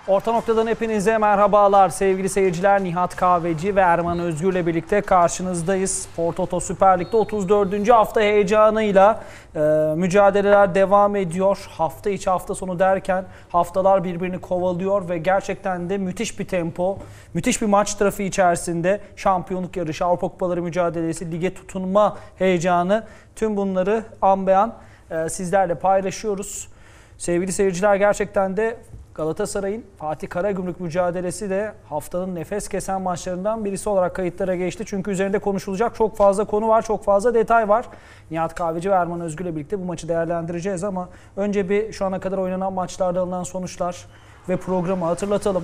Orta Nokta'dan hepinize merhabalar sevgili seyirciler. Nihat Kahveci ve Erman Özgür'le birlikte karşınızdayız. Spor Toto Süper Lig'de 34. hafta heyecanıyla mücadeleler devam ediyor. Hafta içi hafta sonu derken haftalar birbirini kovalıyor ve gerçekten de müthiş bir tempo, müthiş bir maç trafiği içerisinde şampiyonluk yarışı, Avrupa Kupaları mücadelesi, lige tutunma heyecanı, tüm bunları an be an sizlerle paylaşıyoruz. Sevgili seyirciler, gerçekten de Galatasaray'ın Fatih Karagümrük mücadelesi de haftanın nefes kesen maçlarından birisi olarak kayıtlara geçti. Çünkü üzerinde konuşulacak çok fazla konu var, çok fazla detay var. Nihat Kahveci ve Erman Özgür'le birlikte bu maçı değerlendireceğiz ama önce bir şu ana kadar oynanan maçlarda alınan sonuçlar ve programı hatırlatalım.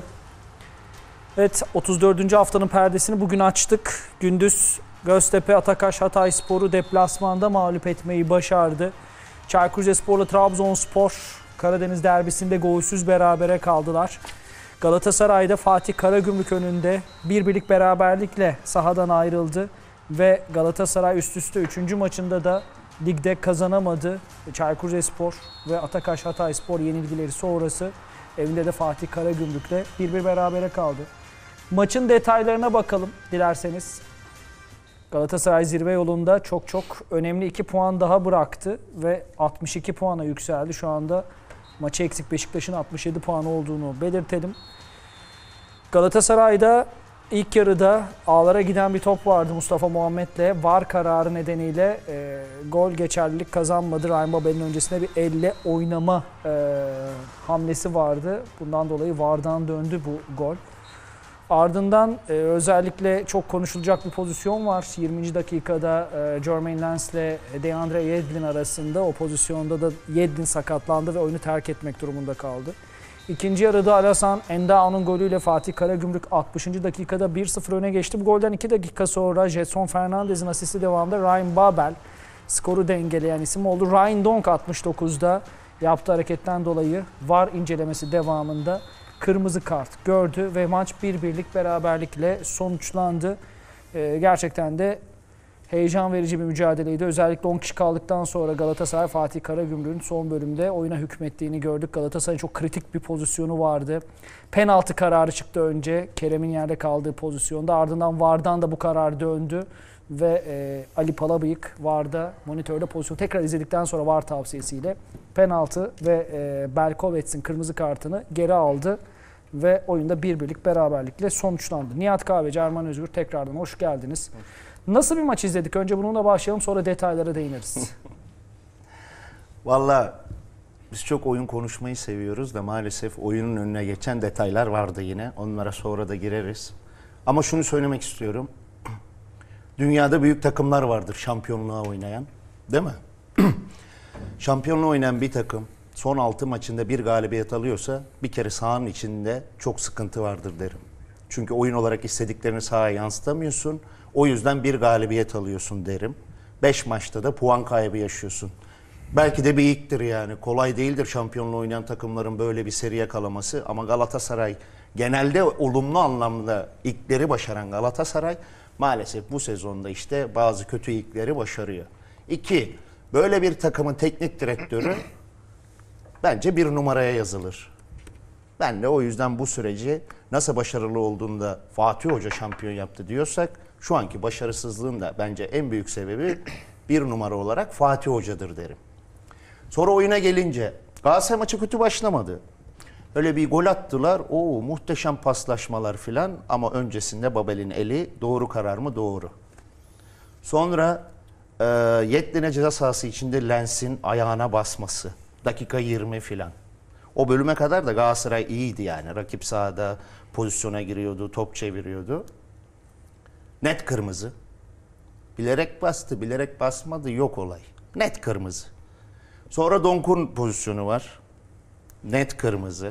Evet, 34. haftanın perdesini bugün açtık. Gündüz Göztepe Atakaş Hatayspor'u deplasmanda mağlup etmeyi başardı. Çaykur Rizespor'la Trabzonspor Karadeniz derbisinde golsüz berabere kaldılar. Galatasaray'da Fatih Karagümrük önünde bir birlik beraberlikle sahadan ayrıldı. Ve Galatasaray üst üste 3. maçında da ligde kazanamadı. Çaykur Rizespor ve Atakaş Hatayspor yenilgileri sonrası evinde de Fatih Karagümrük'le 1-1 berabere kaldı. Maçın detaylarına bakalım dilerseniz. Galatasaray zirve yolunda çok önemli 2 puan daha bıraktı ve 62 puana yükseldi. Şu anda maçı eksik Beşiktaş'ın 67 puan olduğunu belirtelim. Galatasaray'da ilk yarıda ağlara giden bir top vardı Mustafa Muhammed'le. VAR kararı nedeniyle gol geçerlilik kazanmadı. Ryan Babel'in öncesinde bir elle oynama hamlesi vardı. Bundan dolayı VAR'dan döndü bu gol. Ardından özellikle çok konuşulacak bir pozisyon var. 20. dakikada Jermaine Lens ile Deandre Yedlin arasında. O pozisyonda da Yedlin sakatlandı ve oyunu terk etmek durumunda kaldı. İkinci yarıda Alassane Endao'nun golüyle Fatih Karagümrük 60. dakikada 1-0 öne geçti. Bu golden 2 dakika sonra Jetson Fernandez'in asisti devamında Ryan Babel skoru dengeleyen isim oldu. Ryan Donk 69'da yaptığı hareketten dolayı VAR incelemesi devamında kırmızı kart gördü ve maç 1-1'lik beraberlikle sonuçlandı. Gerçekten de heyecan verici bir mücadeleydi. Özellikle 10 kişi kaldıktan sonra Galatasaray Fatih Karagümrük'ün son bölümde oyuna hükmettiğini gördük. Galatasaray'ın çok kritik bir pozisyonu vardı. Penaltı kararı çıktı önce Kerem'in yerde kaldığı pozisyonda. Ardından VAR'dan da bu karar döndü ve Ali Palabıyık VAR'da monitörde pozisyonu tekrar izledikten sonra VAR tavsiyesiyle penaltı ve Belkovets'in kırmızı kartını geri aldı ve oyunda 1-1'lik beraberlikle sonuçlandı. Nihat Kahveci, Erman Özgür tekrardan hoş geldiniz. Nasıl bir maç izledik? Önce bununla başlayalım, sonra detaylara değiniriz. Vallahi biz çok oyun konuşmayı seviyoruz da maalesef oyunun önüne geçen detaylar vardı yine. Onlara sonra da gireriz. Ama şunu söylemek istiyorum. Dünyada büyük takımlar vardır şampiyonluğa oynayan. Değil mi? Şampiyonluğa oynayan bir takım son 6 maçında bir galibiyet alıyorsa bir kere sahanın içinde çok sıkıntı vardır derim. Çünkü oyun olarak istediklerini sahaya yansıtamıyorsun. O yüzden bir galibiyet alıyorsun derim. 5 maçta da puan kaybı yaşıyorsun. Belki de bir ilktir yani. Kolay değildir şampiyonluğa oynayan takımların böyle bir seri yakalaması. Ama Galatasaray genelde olumlu anlamda ilkleri başaran Galatasaray maalesef bu sezonda işte bazı kötü ilkleri başarıyor. 2. Böyle bir takımın teknik direktörü bence bir numaraya yazılır. Ben de o yüzden bu süreci nasıl başarılı olduğunda Fatih Hoca şampiyon yaptı diyorsak şu anki başarısızlığın da bence en büyük sebebi bir numara olarak Fatih Hoca'dır derim. Sonra oyuna gelince Galatasaray maçı kötü başlamadı. Öyle bir gol attılar. Oo, muhteşem paslaşmalar filan ama öncesinde Babel'in eli doğru karar mı? Doğru. Sonra Yedlin'e ceza sahası içinde Lens'in ayağına basması. Dakika 20 filan. O bölüme kadar da Galatasaray iyiydi yani. Rakip sahada pozisyona giriyordu, top çeviriyordu. Net kırmızı. Bilerek bastı, bilerek basmadı, yok olay. Net kırmızı. Sonra Donk'un pozisyonu var. Net kırmızı.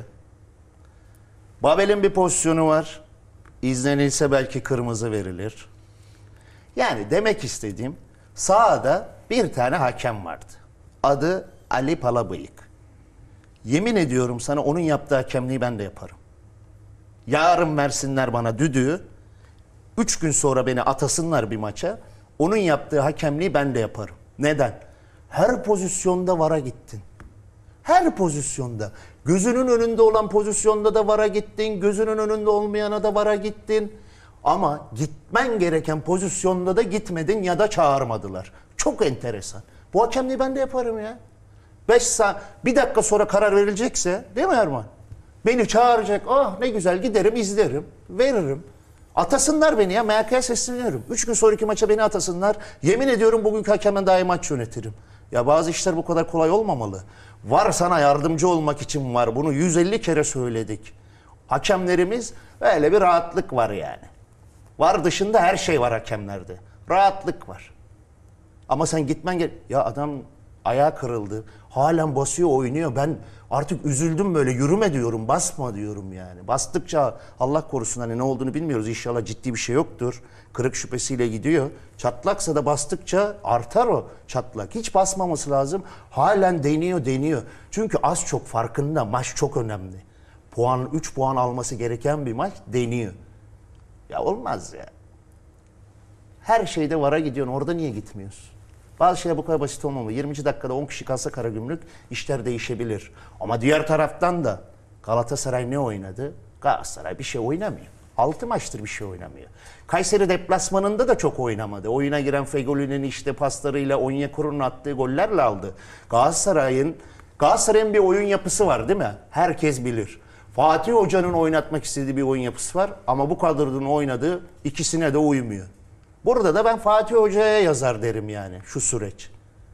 Babel'in bir pozisyonu var. İzlenilse belki kırmızı verilir. Yani demek istediğim sahada bir tane hakem vardı. Adı Ali Palabıyık. Yemin ediyorum sana onun yaptığı hakemliği ben de yaparım. Yarın versinler bana düdüğü. 3 gün sonra beni atasınlar bir maça. Onun yaptığı hakemliği ben de yaparım. Neden? Her pozisyonda VAR'a gittin. Her pozisyonda. Gözünün önünde olan pozisyonda da VAR'a gittin. Gözünün önünde olmayana da VAR'a gittin. Ama gitmen gereken pozisyonda da gitmedin ya da çağırmadılar. Çok enteresan. Bu hakemliği ben de yaparım ya. 5 saat, bir dakika sonra karar verilecekse, değil mi Erman? Beni çağıracak. Ah ne güzel, giderim, izlerim, veririm. Atasınlar beni ya. MHK'ya sesleniyorum. 3 gün sonraki maça beni atasınlar. Yemin ediyorum bugünkü hakemden daha iyi maç yönetirim. Ya bazı işler bu kadar kolay olmamalı. VAR sana yardımcı olmak için var. Bunu 150 kere söyledik. Hakemlerimiz öyle bir rahatlık var yani. VAR dışında her şey var hakemlerde. Rahatlık var. Ama sen gitmen gerek. Ya adam ayağı kırıldı. Halen basıyor, oynuyor. Ben artık üzüldüm böyle. Yürüme diyorum, basma diyorum yani. Bastıkça Allah korusun hani ne olduğunu bilmiyoruz. İnşallah ciddi bir şey yoktur. Kırık şüphesiyle gidiyor. Çatlaksa da bastıkça artar o çatlak. Hiç basmaması lazım. Halen deniyor. Çünkü az çok farkında. Maç çok önemli. 3 puan alması gereken bir maç deniyor. Ya olmaz ya. Her şeyde VAR'a gidiyorsun. Orada niye gitmiyorsun? Bazı şeyler bu kadar basit olmamalı. 20. dakikada 10 kişi kalsa Karagümrük işler değişebilir. Ama diğer taraftan da Galatasaray ne oynadı? Galatasaray bir şey oynamıyor. 6 maçtır bir şey oynamıyor. Kayseri deplasmanında da çok oynamadı. Oyuna giren Fegoli'nin işte paslarıyla Onyekuru'nun attığı gollerle aldı. Galatasaray'ın bir oyun yapısı var değil mi? Herkes bilir. Fatih Hoca'nın oynatmak istediği bir oyun yapısı var ama bu kadronun oynadığı ikisine de uymuyor. Burada da ben Fatih Hoca'ya yazar derim yani şu süreç.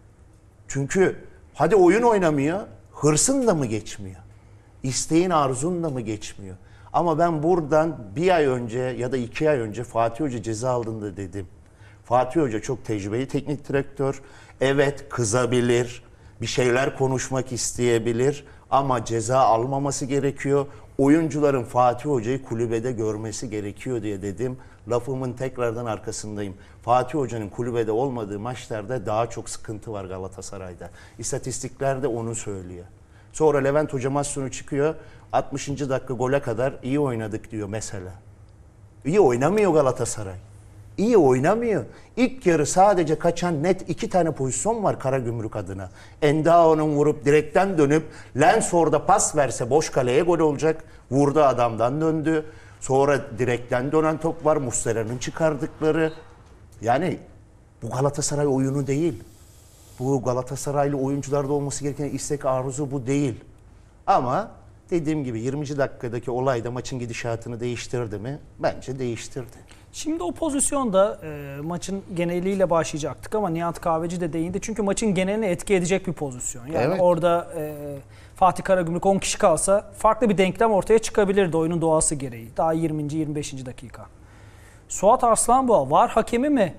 Çünkü hadi oyun oynamıyor, hırsın da mı geçmiyor? İsteğin, arzun da mı geçmiyor? Ama ben buradan bir ay önce ya da 2 ay önce Fatih Hoca ceza aldığında dedim. Fatih Hoca çok tecrübeli teknik direktör. Evet kızabilir, bir şeyler konuşmak isteyebilir ama ceza almaması gerekiyor. Oyuncuların Fatih Hoca'yı kulübede görmesi gerekiyor diye dedim. Lafımın tekrardan arkasındayım. Fatih Hoca'nın kulübede olmadığı maçlarda daha çok sıkıntı var Galatasaray'da. İstatistikler de onu söylüyor. Sonra Levent Hoca maç sonu çıkıyor. 60. dakika gole kadar iyi oynadık diyor mesela. İyi oynamıyor Galatasaray. İyi oynamıyor. İlk yarı sadece kaçan net 2 tane pozisyon var Karagümrük adına. Endao'nun vurup direkten dönüp Lens orada pas verse boş kaleye gol olacak. Vurdu adamdan döndü. Sonra direkten dönen top var. Muslera'nın çıkardıkları. Yani bu Galatasaray oyunu değil. Bu Galatasaraylı oyuncularda olması gereken istek arzusu bu değil. Ama dediğim gibi 20. dakikadaki olay da maçın gidişatını değiştirdi mi? Bence değiştirdi. Şimdi o pozisyonda maçın geneliyle başlayacaktık ama Nihat Kahveci de değindi. Çünkü maçın genelini etki edecek bir pozisyon. Yani evet. Orada Fatih Karagümrük 10 kişi kalsa farklı bir denklem ortaya çıkabilirdi oyunun doğası gereği. Daha 20. 25. dakika. Suat Arslanboğa VAR hakemi mi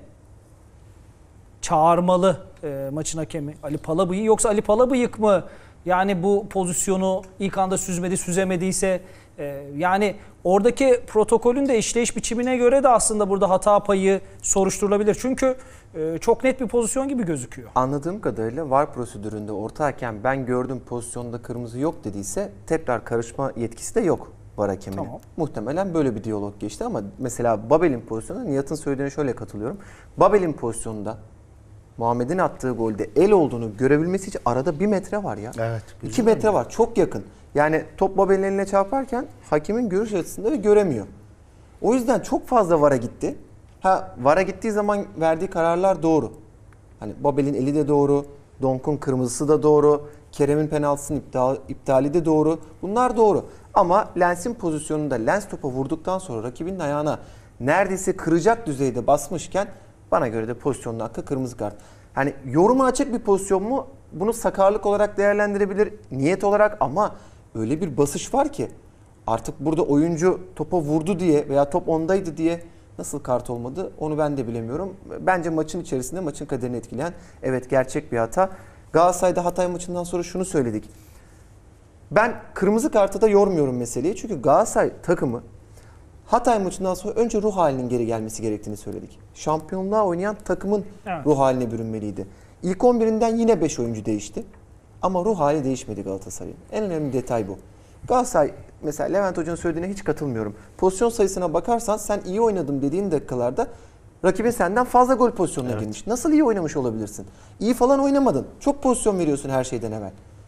çağırmalı maçın hakemi? Ali Palabıyık yoksa Ali Palabıyık mı? Yani bu pozisyonu ilk anda süzemediyse yani oradaki protokolün de işleyiş biçimine göre de aslında burada hata payı soruşturulabilir. Çünkü çok net bir pozisyon gibi gözüküyor. Anladığım kadarıyla VAR prosedüründe orta hakem ben gördüm pozisyonda kırmızı yok dediyse tekrar karışma yetkisi de yok VAR hakemine. Tamam. Muhtemelen böyle bir diyalog geçti ama mesela Babel'in pozisyonunda Nihat'ın söylediğine şöyle katılıyorum. Babel'in pozisyonunda Muhammed'in attığı golde el olduğunu görebilmesi için arada 1 metre var ya. Evet. 2 metre var. Çok yakın. Yani top Babel'in eline çarparken hakemin görüş açısında ve göremiyor. O yüzden çok fazla VAR'a gitti. VAR'a gittiği zaman verdiği kararlar doğru. Hani Babel'in eli de doğru. Donk'un kırmızısı da doğru. Kerem'in penaltısının iptali de doğru. Bunlar doğru. Ama Lens'in pozisyonunda Lens topa vurduktan sonra rakibinin ayağına neredeyse kıracak düzeyde basmışken bana göre de pozisyonun hakkı kırmızı kart. Hani yoruma açık bir pozisyon mu? Bunu sakarlık olarak değerlendirebilir, niyet olarak ama öyle bir basış var ki artık burada oyuncu topa vurdu diye veya top ondaydı diye nasıl kart olmadı onu ben de bilemiyorum. Bence maçın içerisinde maçın kaderini etkileyen evet gerçek bir hata. Galatasaray'da Hatay maçından sonra şunu söyledik. Ben kırmızı kartı da yormuyorum meseleyi çünkü Galatasaray takımı Hatay maçından sonra önce ruh halinin geri gelmesi gerektiğini söyledik. Şampiyonluğa oynayan takımın ruh haline bürünmeliydi. İlk 11'inden yine 5 oyuncu değişti. Ama ruh hali değişmedi Galatasaray'ın. En önemli detay bu. Galatasaray mesela Levent Hoca'nın söylediğine hiç katılmıyorum. Pozisyon sayısına bakarsan sen iyi oynadım dediğin dakikalarda rakibin senden fazla gol pozisyonuna girmiş. Nasıl iyi oynamış olabilirsin? İyi falan oynamadın. Çok pozisyon veriyorsun her şeyden evvel.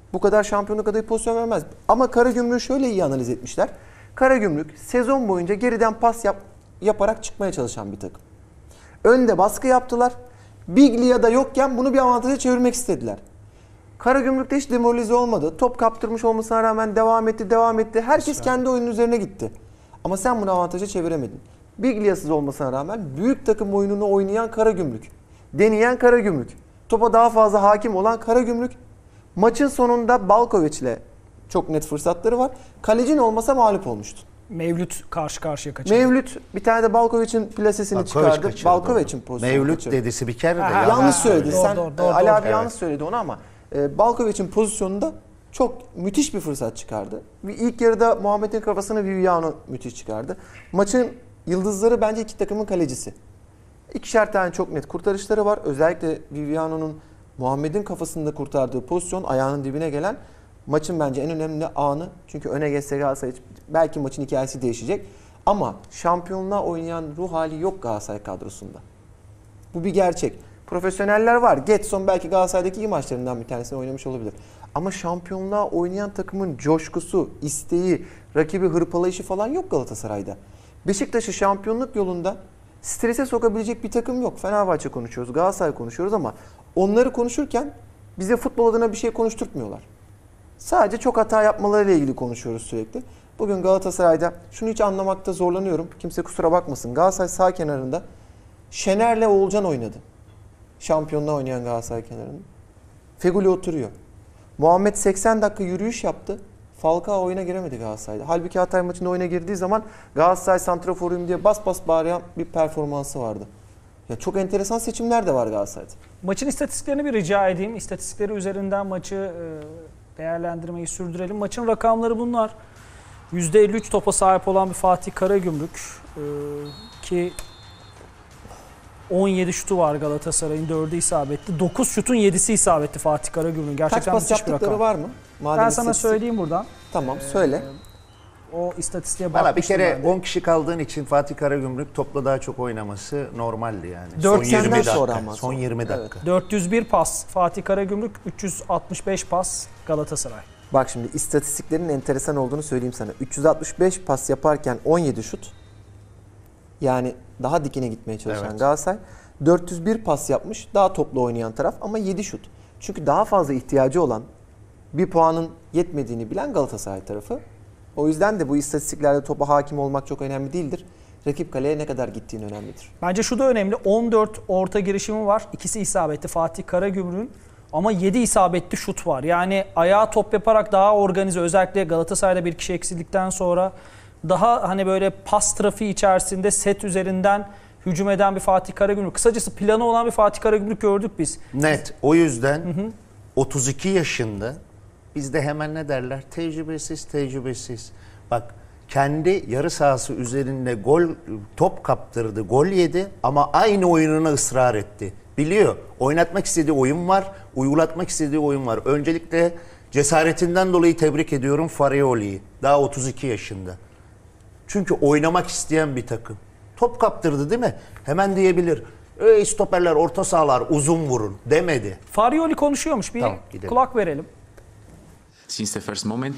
bu kadar şampiyonluk adayı pozisyon vermez. Ama Karagümrük'ü şöyle iyi analiz etmişler. Karagümrük sezon boyunca geriden pas yaparak çıkmaya çalışan bir takım. Önde baskı yaptılar. Biglia'da yokken bunu bir avantaja çevirmek istediler. Karagümrük'te hiç demoralize olmadı. Top kaptırmış olmasına rağmen devam etti. Herkes kendi oyunun üzerine gitti. Ama sen bunu avantaja çeviremedin. Biglia'sız olmasına rağmen büyük takım oyununu oynayan Karagümrük, deneyen Karagümrük, topa daha fazla hakim olan Karagümrük, maçın sonunda Balkoviç'le çok net fırsatları var. Kalecin olmasa mağlup olmuştun. Mevlüt karşı karşıya kaçırdı. Mevlüt bir tane de Balkoviç'in plasesini çıkardı. Balkoviç'in pozisyonu Mevlüt kaçırdı. dedisi bir kere de. Aha, Yanlış söyledi. doğru, Sen doğru, Ali abi Evet. yanlış söyledi onu ama Balkoviç'in pozisyonunda çok müthiş bir fırsat çıkardı. İlk yarıda Muhammed'in kafasını Viviano müthiş çıkardı. Maçın yıldızları bence iki takımın kalecisi. İkişer tane çok net kurtarışları var. Özellikle Viviano'nun Muhammed'in kafasında kurtardığı pozisyon ayağının dibine gelen maçın bence en önemli anı. Çünkü öne geçse Galatasaray belki maçın hikayesi değişecek. Ama şampiyonluğa oynayan ruh hali yok Galatasaray kadrosunda. Bu bir gerçek. Profesyoneller var. Getson belki Galatasaray'daki iyi maçlarından bir tanesini oynamış olabilir. Ama şampiyonluğa oynayan takımın coşkusu, isteği, rakibi hırpalayışı falan yok Galatasaray'da. Beşiktaş'ı şampiyonluk yolunda strese sokabilecek bir takım yok. Fenerbahçe konuşuyoruz, Galatasaray konuşuyoruz ama onları konuşurken bize futbol adına bir şey konuşturtmuyorlar. Sadece çok hata yapmalarıyla ilgili konuşuyoruz sürekli. Bugün Galatasaray'da şunu hiç anlamakta zorlanıyorum. Kimse kusura bakmasın. Galatasaray sağ kenarında Şener'le Oğulcan oynadı. Şampiyonluğa oynayan Galatasaray kenarında. Feguli oturuyor. Muhammed 80 dakika yürüyüş yaptı. Falcao oyuna giremedi Galatasaray'da. Halbuki Hatay maçında oyuna girdiği zaman Galatasaray santraforuyum diye bas bas bağıran bir performansı vardı. Ya çok enteresan seçimler de var Galatasaray'da. Maçın istatistiklerini bir rica edeyim. İstatistikleri üzerinden maçı değerlendirmeyi sürdürelim. Maçın rakamları bunlar. %53 topa sahip olan bir Fatih Karagümrük ki 17 şutu var Galatasaray'ın, 4'ü isabetli. 9 şutun 7'si isabetli Fatih Karagümrük'ün. Gerçekten Kaç pas müthiş bir yaptıkları rakam. var mı? Madem Ben sana söyleyeyim buradan. Tamam söyle. O istatistiğe Valla bir bakmıştım kere ben de. 10 kişi kaldığın için Fatih Karagümrük topla daha çok oynaması normaldi yani. 4 Son 20 senden dakika. sonra ama. Son 20 Evet. dakika. 401 pas Fatih Karagümrük, 365 pas Galatasaray. Bak şimdi istatistiklerin enteresan olduğunu söyleyeyim sana. 365 pas yaparken 17 şut. Yani daha dikine gitmeye çalışan Evet. Galatasaray. 401 pas yapmış. Daha toplu oynayan taraf ama 7 şut. Çünkü daha fazla ihtiyacı olan, bir puanın yetmediğini bilen Galatasaray tarafı. O yüzden de bu istatistiklerde topa hakim olmak çok önemli değildir. Rakip kaleye ne kadar gittiğin önemlidir. Bence şu da önemli. 14 orta girişimi var. İkisi isabetli Fatih Karagümrük'ün. Ama 7 isabetli şut var. Yani ayağa top yaparak daha organize, özellikle Galatasaray'da bir kişi eksildikten sonra daha hani böyle pas trafiği içerisinde set üzerinden hücum eden bir Fatih Karagümrük. Kısacası planı olan bir Fatih Karagümrük gördük biz. Net. O yüzden 32 yaşında bizde hemen ne derler? Tecrübesiz. Bak kendi yarı sahası üzerinde top kaptırdı, gol yedi ama aynı oyununa ısrar etti. Biliyor. Oynatmak istediği oyun var, uygulatmak istediği oyun var. Öncelikle cesaretinden dolayı tebrik ediyorum Farioli'yi. Daha 32 yaşında. Çünkü oynamak isteyen bir takım. Top kaptırdı değil mi? Hemen diyebilir. Ey stoperler, orta sahalar uzun vurun demedi. Farioli konuşuyormuş. Bir Tamam, gidelim. kulak verelim. Since the first moment,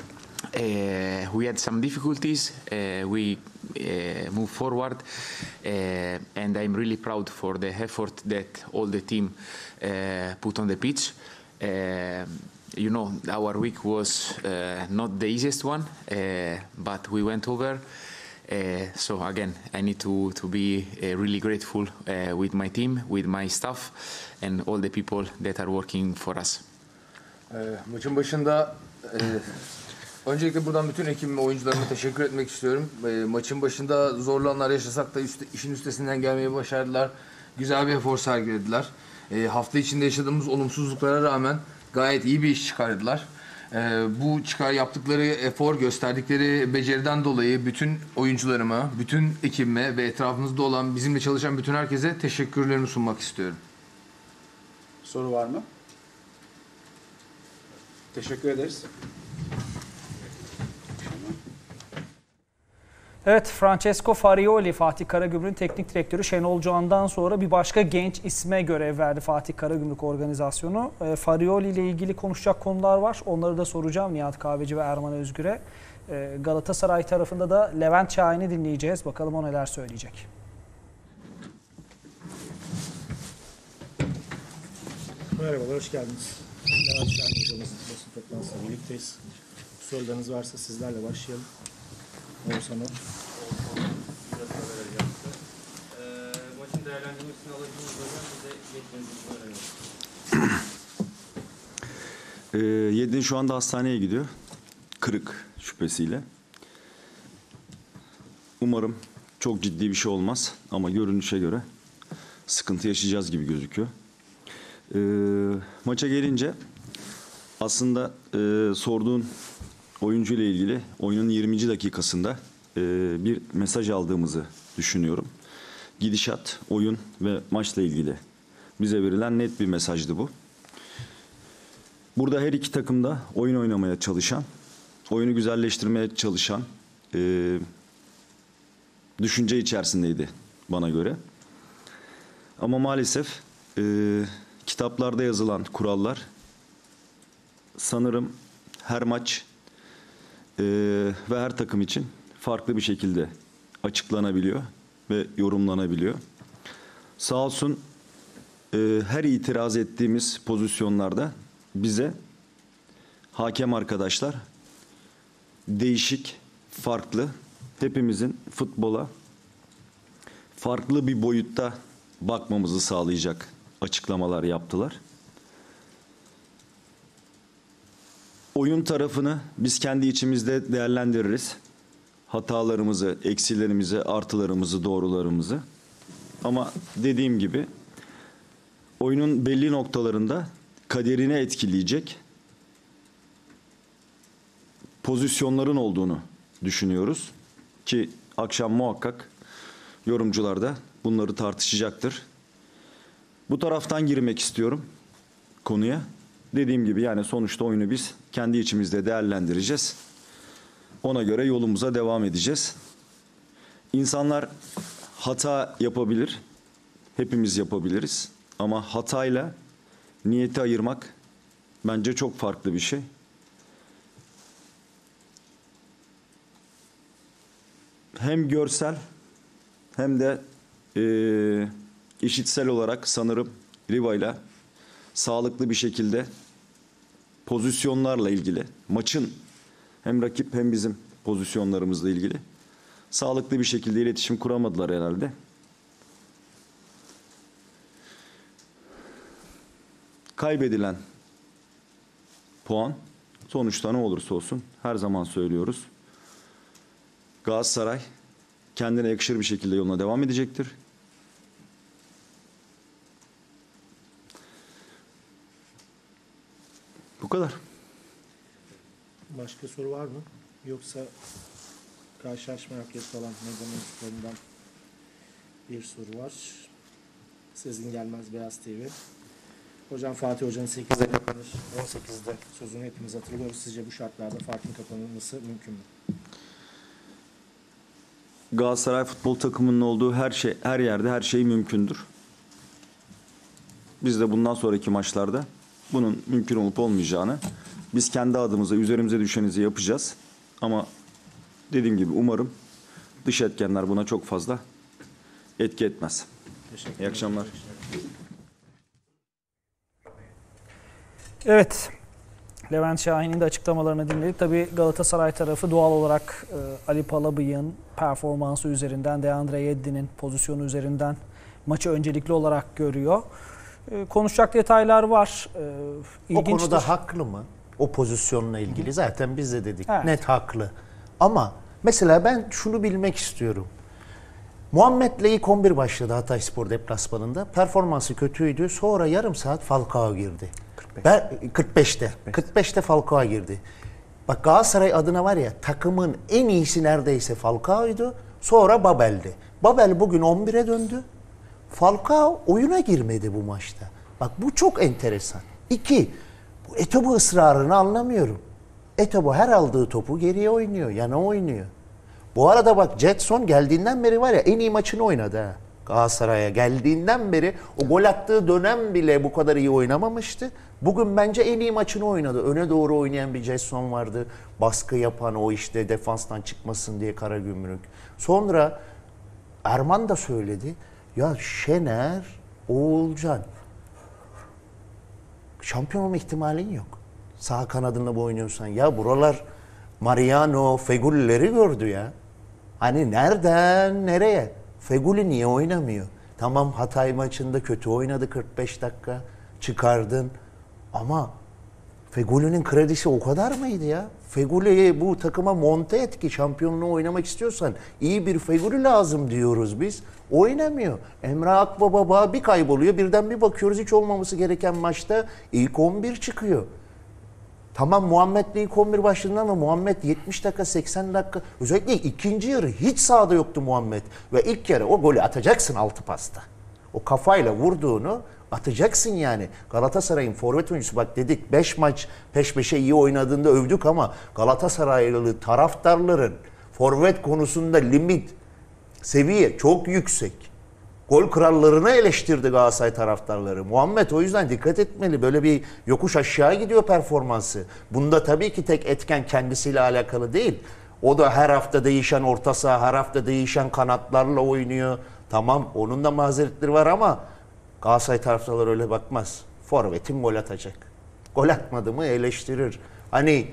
we had some difficulties. We moved forward, and I'm really proud for the effort that all the team put on the pitch. You know, our week was not the easiest one, but we went over. So again, I need to be really grateful with my team, with my staff, and all the people that are working for us. Maçın başında öncelikle buradan bütün ekibime, oyuncularıma teşekkür etmek istiyorum. Maçın başında zorlu anlar yaşasak da işin üstesinden gelmeyi başardılar. Güzel bir efor sergilediler. Hafta içinde yaşadığımız olumsuzluklara rağmen gayet iyi bir iş çıkardılar. Bu yaptıkları efor, gösterdikleri beceriden dolayı bütün oyuncularıma, bütün ekibime ve etrafımızda olan, bizimle çalışan bütün herkese teşekkürlerimi sunmak istiyorum. Soru var mı? Teşekkür ederiz. Evet, Francesco Farioli, Fatih Karagümrük'ün teknik direktörü. Şenol Can'dan sonra bir başka genç isme görev verdi Fatih Karagümrük organizasyonu. Farioli ile ilgili konuşacak konular var. Onları da soracağım Nihat Kahveci ve Erman Özgür'e. Galatasaray tarafında da Levent Şahin'i dinleyeceğiz. Bakalım o neler söyleyecek. Merhabalar, hoş geldiniz. Levent Şahin hocamız basın toplantısıyla birlikteyiz. Sorularınız varsa sizlerle başlayalım. Oğuzhan Hoca. Maçın değerlendirmesini alacağımız hocam bize yetmediğinizi öğrenelim. Yedin şu anda hastaneye gidiyor. Kırık şüphesiyle. Umarım çok ciddi bir şey olmaz ama görünüşe göre sıkıntı yaşayacağız gibi gözüküyor. Maça gelince aslında sorduğun oyuncu ile ilgili oyunun 20. dakikasında bir mesaj aldığımızı düşünüyorum. Gidişat, oyun ve maçla ilgili bize verilen net bir mesajdı bu. Burada her iki takım da oyun oynamaya çalışan, oyunu güzelleştirmeye çalışan düşünce içerisindeydi bana göre. Ama maalesef kitaplarda yazılan kurallar sanırım her maç ve her takım için farklı bir şekilde açıklanabiliyor ve yorumlanabiliyor. Sağ olsun her itiraz ettiğimiz pozisyonlarda bize hakem arkadaşlar değişik, farklı, hepimizin futbola farklı bir boyutta bakmamızı sağlayacak açıklamalar yaptılar. Oyun tarafını biz kendi içimizde değerlendiririz. Hatalarımızı, eksilerimizi, artılarımızı, doğrularımızı. Ama dediğim gibi oyunun belli noktalarında kaderini etkileyecek pozisyonların olduğunu düşünüyoruz. Ki akşam muhakkak yorumcular da bunları tartışacaktır. Bu taraftan girmek istiyorum konuya. Dediğim gibi yani sonuçta oyunu biz kendi içimizde değerlendireceğiz. Ona göre yolumuza devam edeceğiz. İnsanlar hata yapabilir. Hepimiz yapabiliriz. Ama hatayla niyeti ayırmak bence çok farklı bir şey. Hem görsel hem de işitsel olarak sanırım Riva'yla sağlıklı bir şekilde pozisyonlarla ilgili, maçın hem rakip hem bizim pozisyonlarımızla ilgili sağlıklı bir şekilde iletişim kuramadılar herhalde. Kaybedilen puan sonuçta ne olursa olsun her zaman söylüyoruz. Galatasaray kendine yakışır bir şekilde yoluna devam edecektir. Bu kadar. Başka soru var mı? Yoksa karşılaşma yaklaşık olan medya mensuplarından bir soru var. Sezgin Gelmez, Beyaz TV. Hocam Fatih Hoca'nın 8'de kapanır, 18'de sözünü hepimiz hatırlıyoruz. Sizce bu şartlarda Fatih'in kapanılması mümkün mü? Galatasaray futbol takımının olduğu her yerde her şey mümkündür. Biz de bundan sonraki maçlarda bunun mümkün olup olmayacağını biz kendi adımıza üzerimize düşenizi yapacağız. Ama dediğim gibi umarım dış etkenler buna çok fazla etki etmez. İyi akşamlar. Evet, Levent Şahin'in de açıklamalarını dinledik. Tabii Galatasaray tarafı doğal olarak Ali Palabıyık'ın performansı üzerinden, Deandre Yedlin'in pozisyonu üzerinden maçı öncelikli olarak görüyor. Konuşacak detaylar var. O konuda haklı mı? O pozisyonla ilgili zaten biz de dedik. Evet. Net haklı. Ama mesela ben şunu bilmek istiyorum. Muhammed'le ilk 11 başladı Hatayspor deplasmanında. Performansı kötüydü. Sonra yarım saat Falcao girdi. 45'te. 45'te Falcao girdi. Bak Galatasaray adına var ya takımın en iyisi neredeyse Falcao'ydu. Sonra Babel'di. Babel bugün 11'e döndü. Falcao oyuna girmedi bu maçta. Bak bu çok enteresan. 2. Bu Etobo ısrarını anlamıyorum. Etobo her aldığı topu geriye oynuyor, yana oynuyor. Bu arada bak Jetson geldiğinden beri var ya en iyi maçını oynadı ha. Galatasaray'a geldiğinden beri o gol attığı dönem bile bu kadar iyi oynamamıştı. Bugün bence en iyi maçını oynadı. Öne doğru oynayan bir Jetson vardı. Baskı yapan o işte defanstan çıkmasın diye Karagümrük. Sonra Erman da söyledi. Ya Şener, Oğulcan şampiyon olma ihtimalin yok. Sağ kanadında bu oynuyorsan. Ya buralar Mariano, Fegüli'leri gördü ya. Hani nereden nereye? Fegüli niye oynamıyor? Tamam Hatay maçında kötü oynadı 45 dakika. Çıkardın. Ama Fegüli'nin kredisi o kadar mıydı ya? Fegüli'yi bu takıma monte et ki şampiyonluğu oynamak istiyorsan iyi bir Fegüli lazım diyoruz biz. Oynamıyor. Emre Akbaba bir kayboluyor. Birden bir bakıyoruz hiç olmaması gereken maçta ilk 11 çıkıyor. Tamam Muhammed'le ilk 11 başladığında ama Muhammed 70 dakika 80 dakika özellikle ikinci yarı hiç sahada yoktu Muhammed. Ve ilk yarı o golü atacaksın 6 pasta. O kafayla vurduğunu atacaksın yani. Galatasaray'ın forvet oyuncusu bak dedik 5 maç peş peşe iyi oynadığında övdük ama Galatasaraylı taraftarların forvet konusunda limit, seviye çok yüksek. Gol krallarını eleştirdi Galatasaray taraftarları. Muhammed o yüzden dikkat etmeli. Böyle bir yokuş aşağı gidiyor performansı. Bunda tabii ki tek etken kendisiyle alakalı değil. O da her hafta değişen orta saha, her hafta değişen kanatlarla oynuyor. Tamam onun da mazeretleri var ama Galatasaray taraftarları öyle bakmaz. Forvet'in gol atacak. Gol atmadı mı eleştirir. Hani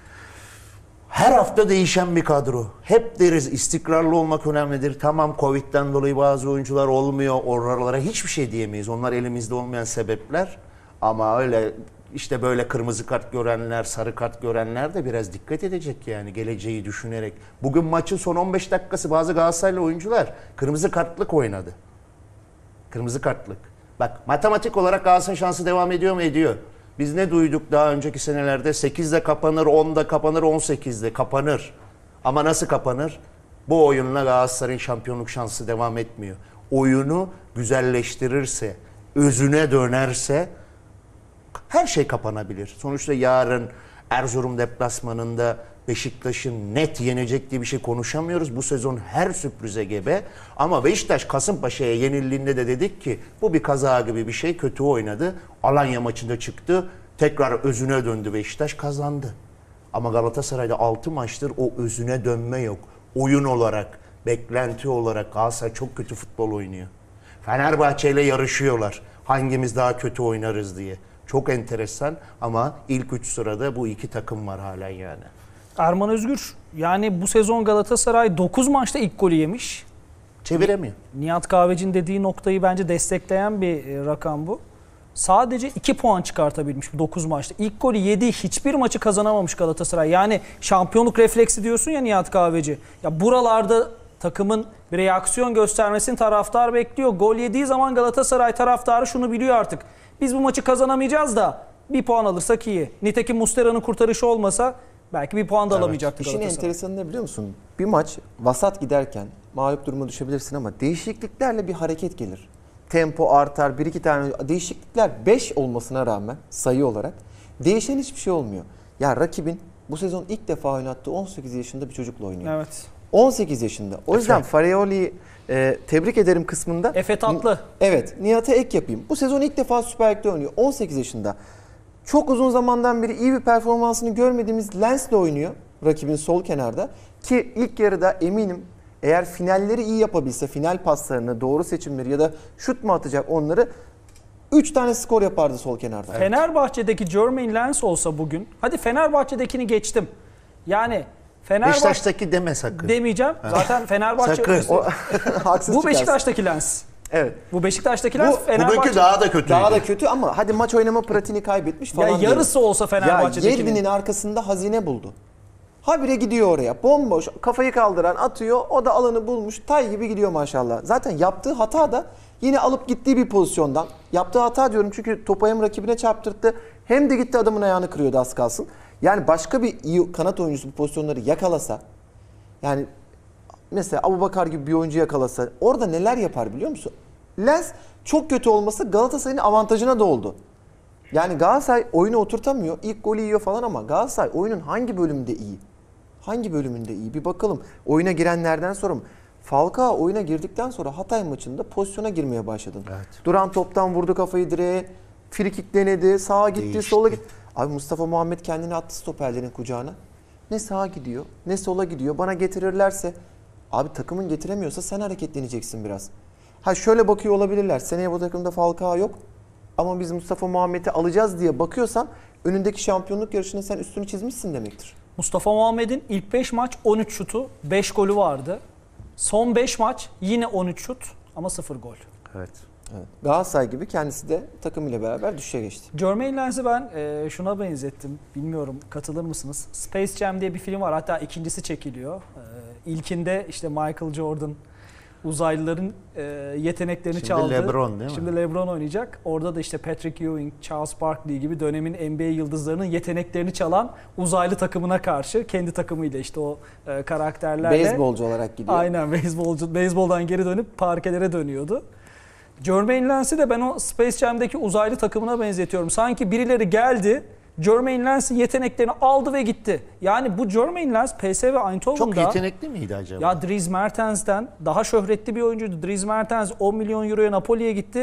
her hafta değişen bir kadro. Hep deriz istikrarlı olmak önemlidir. Tamam Covid'den dolayı bazı oyuncular olmuyor. Oralara hiçbir şey diyemeyiz. Onlar elimizde olmayan sebepler. Ama öyle işte böyle kırmızı kart görenler, sarı kart görenler de biraz dikkat edecek yani geleceği düşünerek. Bugün maçın son 15 dakikası bazı Galatasaraylı oyuncular kırmızı kartlık oynadı. Kırmızı kartlık. Bak matematik olarak Galatasaray'ın şansı devam ediyor mu? Ediyor. Biz ne duyduk daha önceki senelerde? 8'de kapanır, 10'da kapanır, 18'de kapanır. Ama nasıl kapanır? Bu oyunla Galatasaray'ın şampiyonluk şansı devam etmiyor. Oyunu güzelleştirirse, özüne dönerse her şey kapanabilir. Sonuçta yarın Erzurum deplasmanında Beşiktaş'ın net yenecek diye bir şey konuşamıyoruz. Bu sezon her sürprize gebe. Ama Beşiktaş Kasımpaşa'ya yenildiğinde de dedik ki bu bir kaza gibi bir şey. Kötü oynadı. Alanya maçında çıktı. Tekrar özüne döndü Beşiktaş kazandı. Ama Galatasaray'da 6 maçtır o özüne dönme yok. Oyun olarak, beklenti olarak Galatasaray çok kötü futbol oynuyor. Fenerbahçe ile yarışıyorlar. Hangimiz daha kötü oynarız diye. Çok enteresan ama ilk 3 sırada bu iki takım var halen yani. Erman Özgür, yani bu sezon Galatasaray 9 maçta ilk golü yemiş. Çeviremiyor. Nihat Kahveci'nin dediği noktayı bence destekleyen bir rakam bu. Sadece 2 puan çıkartabilmiş bu 9 maçta. İlk golü yediği hiçbir maçı kazanamamış Galatasaray. Yani şampiyonluk refleksi diyorsun ya Nihat Kahveci. Ya buralarda takımın bir reaksiyon göstermesini taraftar bekliyor. Gol yediği zaman Galatasaray taraftarı şunu biliyor artık. Biz bu maçı kazanamayacağız da bir puan alırsak iyi. Nitekim Muslera'nın kurtarışı olmasa belki bir puan da alamayacaktık İşin Galatasaray. enteresanı ne biliyor musun? Bir maç vasat giderken mağlup duruma düşebilirsin ama değişikliklerle bir hareket gelir. Tempo artar, bir iki tane değişiklikler 5 olmasına rağmen sayı olarak değişen hiçbir şey olmuyor. Ya rakibin bu sezon ilk defa oynattığı 18 yaşında bir çocukla oynuyor. Evet. 18 yaşında. O yüzden Farioli'yi tebrik ederim kısmında. Efe Tatlı. Evet, Nihat'a ek yapayım. Bu sezon ilk defa Süper Lig'de oynuyor. 18 yaşında. Çok uzun zamandan beri iyi bir performansını görmediğimiz Lens'le oynuyor. Rakibin sol kenarda. Ki ilk yarıda eminim eğer finalleri iyi yapabilse, final paslarını, doğru seçimleri ya da şut mu atacak onları 3 tane skor yapardı sol kenarda. Fenerbahçe'deki Jermaine Lens olsa bugün, hadi Fenerbahçe'dekini geçtim. Yani Fenerbahçe Beşiktaş'taki deme sakın. demeyeceğim. Zaten Fenerbahçe Sakın. Haksız bu çıkarsın. Beşiktaş'taki Lens. Evet. Bu Beşiktaş'taki Lens Fenerbahçe. Bugünkü daha da kötüydü. Daha da kötü ama hadi maç oynama pratiğini kaybetmiş falan. Ya yarısı olsa Ya Fenerbahçe'dekinin. Yedlin'in arkasında hazine buldu. Habire gidiyor oraya. Bomboş, kafayı kaldıran atıyor. O da alanı bulmuş. Tay gibi gidiyor maşallah. Zaten yaptığı hata da yine alıp gittiği bir pozisyondan. Yaptığı hata diyorum çünkü topu hem rakibine çarptırdı hem de gitti adamın ayağını kırıyordu az kalsın. Yani başka bir iyi kanat oyuncusu bu pozisyonları yakalasa, yani mesela Abubakar gibi bir oyuncu yakalasa orada neler yapar biliyor musun? Lens çok kötü olmasa Galatasaray'ın avantajına da oldu. Yani Galatasaray oyunu oturtamıyor. İlk golü yiyor falan ama Galatasaray oyunun hangi bölümünde iyi? Hangi bölümünde iyi? Bir bakalım. Oyuna girenlerden sonra mı? Falcao oyuna girdikten sonra Hatay maçında pozisyona girmeye başladın. Evet. Duran toptan vurdu kafayı direğe. Frikik denedi. Sağa gitti, Değişti. sola gitti. Abi Mustafa Muhammed kendini attı stoperlerin kucağına. Ne sağa gidiyor, ne sola gidiyor. Bana getirirlerse, abi takımın getiremiyorsa sen hareketleneceksin biraz. Ha şöyle bakıyor olabilirler. Seneye bu takımda Falcao yok. Ama biz Mustafa Muhammed'i alacağız diye bakıyorsan önündeki şampiyonluk yarışını sen üstünü çizmişsin demektir. Mustafa Muhammed'in ilk 5 maç 13 şutu, 5 golü vardı. Son 5 maç yine 13 şut ama 0 gol. Evet. Evet. Galatasaray gibi kendisi de takımıyla beraber düşüşe geçti. Jermaine Lens'i ben şuna benzettim. Bilmiyorum katılır mısınız? Space Jam diye bir film var. Hatta ikincisi çekiliyor. İlkinde işte Michael Jordan uzaylıların yeteneklerini Şimdi çaldı. LeBron değil mi? Şimdi LeBron oynayacak. Orada da işte Patrick Ewing, Charles Barkley gibi dönemin NBA yıldızlarının yeteneklerini çalan uzaylı takımına karşı kendi takımıyla işte o karakterlerle. Beyzbolcu olarak gidiyor. Aynen beyzboldan geri dönüp parkelere dönüyordu. Jermaine Lens'i de ben o Space Jam'deki uzaylı takımına benzetiyorum. Sanki birileri geldi, Jermaine Lens'in yeteneklerini aldı ve gitti. Yani bu Jermaine Lens PSV Eindhoven'da... Çok yetenekli miydi acaba? Ya Dries Mertens'ten daha şöhretli bir oyuncuydu. Dries Mertens 10 milyon euroya Napoli'ye gitti.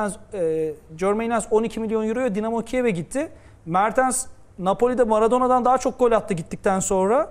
Jermaine Lens 12 milyon euroya Dinamo Kiev'e gitti. Mertens Napoli'de Maradona'dan daha çok gol attı gittikten sonra.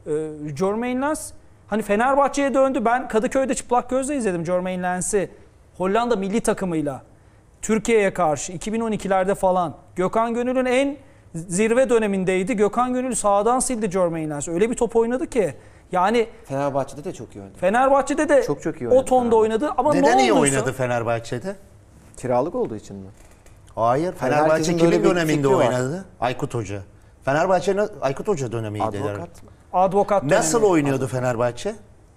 Jermaine Lens hani Fenerbahçe'ye döndü. Ben Kadıköy'de çıplak gözle izledim Jermaine Lens'i. Hollanda milli takımıyla Türkiye'ye karşı 2012'lerde falan Gökhan Gönül'ün en zirve dönemindeydi. Gökhan Gönül sağdan sildi Jermaine Lens. Öyle bir top oynadı ki. Yani Fenerbahçe'de de çok iyi oynadı. Fenerbahçe'de de Çok iyi o oynadı tonda oynadı. Ama Neden ne iyi olursa, oynadı Fenerbahçe'de? Kiralık olduğu için mi? Hayır. Fenerbahçe herkesin böyle kimin bir döneminde fikri var. oynadı? Aykut Hoca. Fenerbahçe'nin Aykut Hoca dönemiydi. Advokat. Advokat Nasıl dönemi. oynuyordu Fenerbahçe?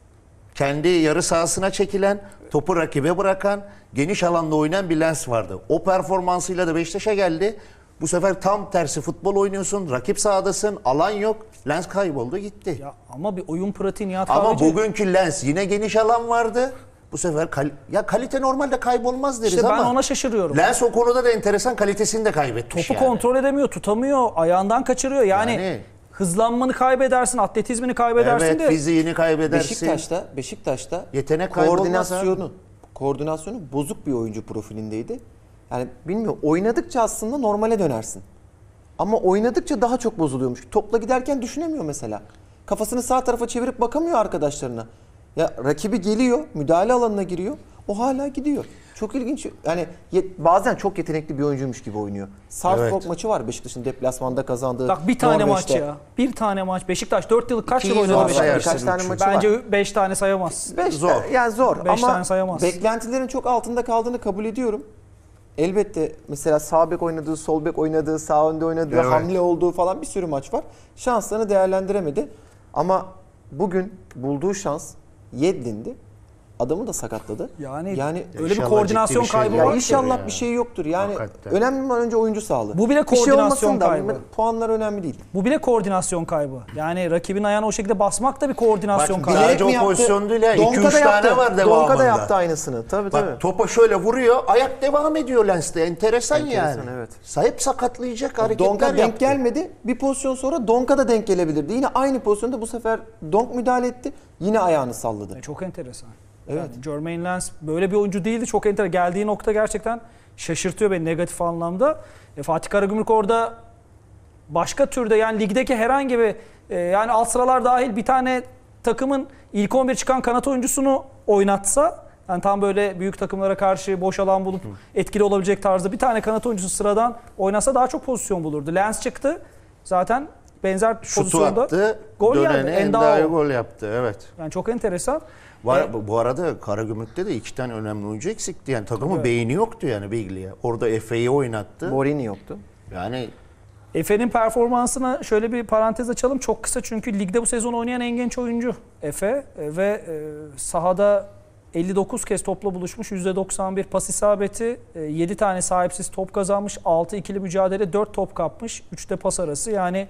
Kendi yarı sahasına çekilen, topu rakibe bırakan, geniş alanda oynayan bir Lens vardı. O performansıyla da Beşiktaş'a geldi. Bu sefer tam tersi futbol oynuyorsun, rakip sahadasın, alan yok. Lens kayboldu gitti. Ya ama bir oyun pratiği Nihat Ama Kahveci. bugünkü Lens yine geniş alan vardı. Bu sefer kalite normalde kaybolmaz deriz İşte ben ama ona şaşırıyorum. Lens o konuda da enteresan, kalitesini de kaybetmiş Topu yani. kontrol edemiyor, tutamıyor, ayağından kaçırıyor. Yani hızlanmanı kaybedersin, atletizmini kaybedersin Evet, de. fiziğini kaybedersin. Beşiktaş'ta Yetenek kaybolmaz koordinasyonu bozuk bir oyuncu profilindeydi. Yani bilmiyorum, oynadıkça aslında normale dönersin. Ama oynadıkça daha çok bozuluyormuş. Topla giderken düşünemiyor mesela. Kafasını sağ tarafa çevirip bakamıyor arkadaşlarına. Ya rakibi geliyor, müdahale alanına giriyor. O hala gidiyor. Çok ilginç. Yani bazen çok yetenekli bir oyuncuymuş gibi oynuyor. Salzburg maçı var Beşiktaş'ın deplasmanda kazandığı. Bak bir tane Norveç'te. maç ya. Bir tane maç. Beşiktaş 4 yıllık kaç yıl İkiyi oynadı zor Beşiktaş? sayarsın. Birkaç tane maçı var. Bence 5 tane sayamaz. Zor. Yani zor 5 ama tane sayamaz. beklentilerin çok altında kaldığını kabul ediyorum. Elbette mesela sağ bek oynadığı, sol bek oynadığı, sağ önde oynadığı, Evet. hamle olduğu falan bir sürü maç var. Şanslarını değerlendiremedi. Ama bugün bulduğu şans Yedlin'di. Adamı da sakatladı. Yani öyle bir İnşallah koordinasyon ciddi bir şey kaybı yok. var ki. inşallah ya. bir şey yoktur. Yani Hakikaten. önemli olan önce oyuncu sağlığı. Bu bile Bir şey koordinasyon olmasın da kaybı. puanlar önemli değil. Bu bile koordinasyon kaybı. Yani rakibin ayağına o şekilde basmak da bir koordinasyon Bak, kaybı. Sadece Bilerek mi o yaptı? pozisyon değil ya. Donka 2-3 da tane yaptı. var Donka devamında. da yaptı aynısını. Tabii tabii. Bak topa şöyle vuruyor, ayak devam ediyor Lens'te. Enteresan yani. evet. Hep sakatlayacak hareketler Donk'a denk yaptı. gelmedi. Bir pozisyon sonra Donk'a da denk gelebilirdi. Yine aynı pozisyonda bu sefer Donk müdahale etti. Yine ayağını salladı. Çok enteresan. Evet. Yani Jermaine Lens böyle bir oyuncu değildi. Çok enteresan. Geldiği nokta gerçekten şaşırtıyor beni negatif anlamda. Fatih Karagümrük orada başka türde yani ligdeki herhangi bir yani alt sıralar dahil bir tane takımın ilk 11 çıkan kanat oyuncusunu oynatsa yani tam böyle büyük takımlara karşı boş alan bulup etkili olabilecek tarzda bir tane kanat oyuncusu sıradan oynasa daha çok pozisyon bulurdu. Lens çıktı. Zaten benzer Şutu pozisyonda attı, gol döneni geldi. Enda'ya gol yaptı. Evet. Yani çok enteresan. Bu arada Karagümrük'te de 2 tane önemli oyuncu eksikti. Yani takımın beyni yoktu yani Bigli'ye. Orada Efe'yi oynattı. Borini yoktu. Yani Efe'nin performansına şöyle bir parantez açalım. Çok kısa çünkü ligde bu sezon oynayan en genç oyuncu Efe ve sahada 59 kez topla buluşmuş, %91 pas isabeti, 7 tane sahipsiz top kazanmış, 6 ikili mücadele, 4 top kapmış, 3 de pas arası. Yani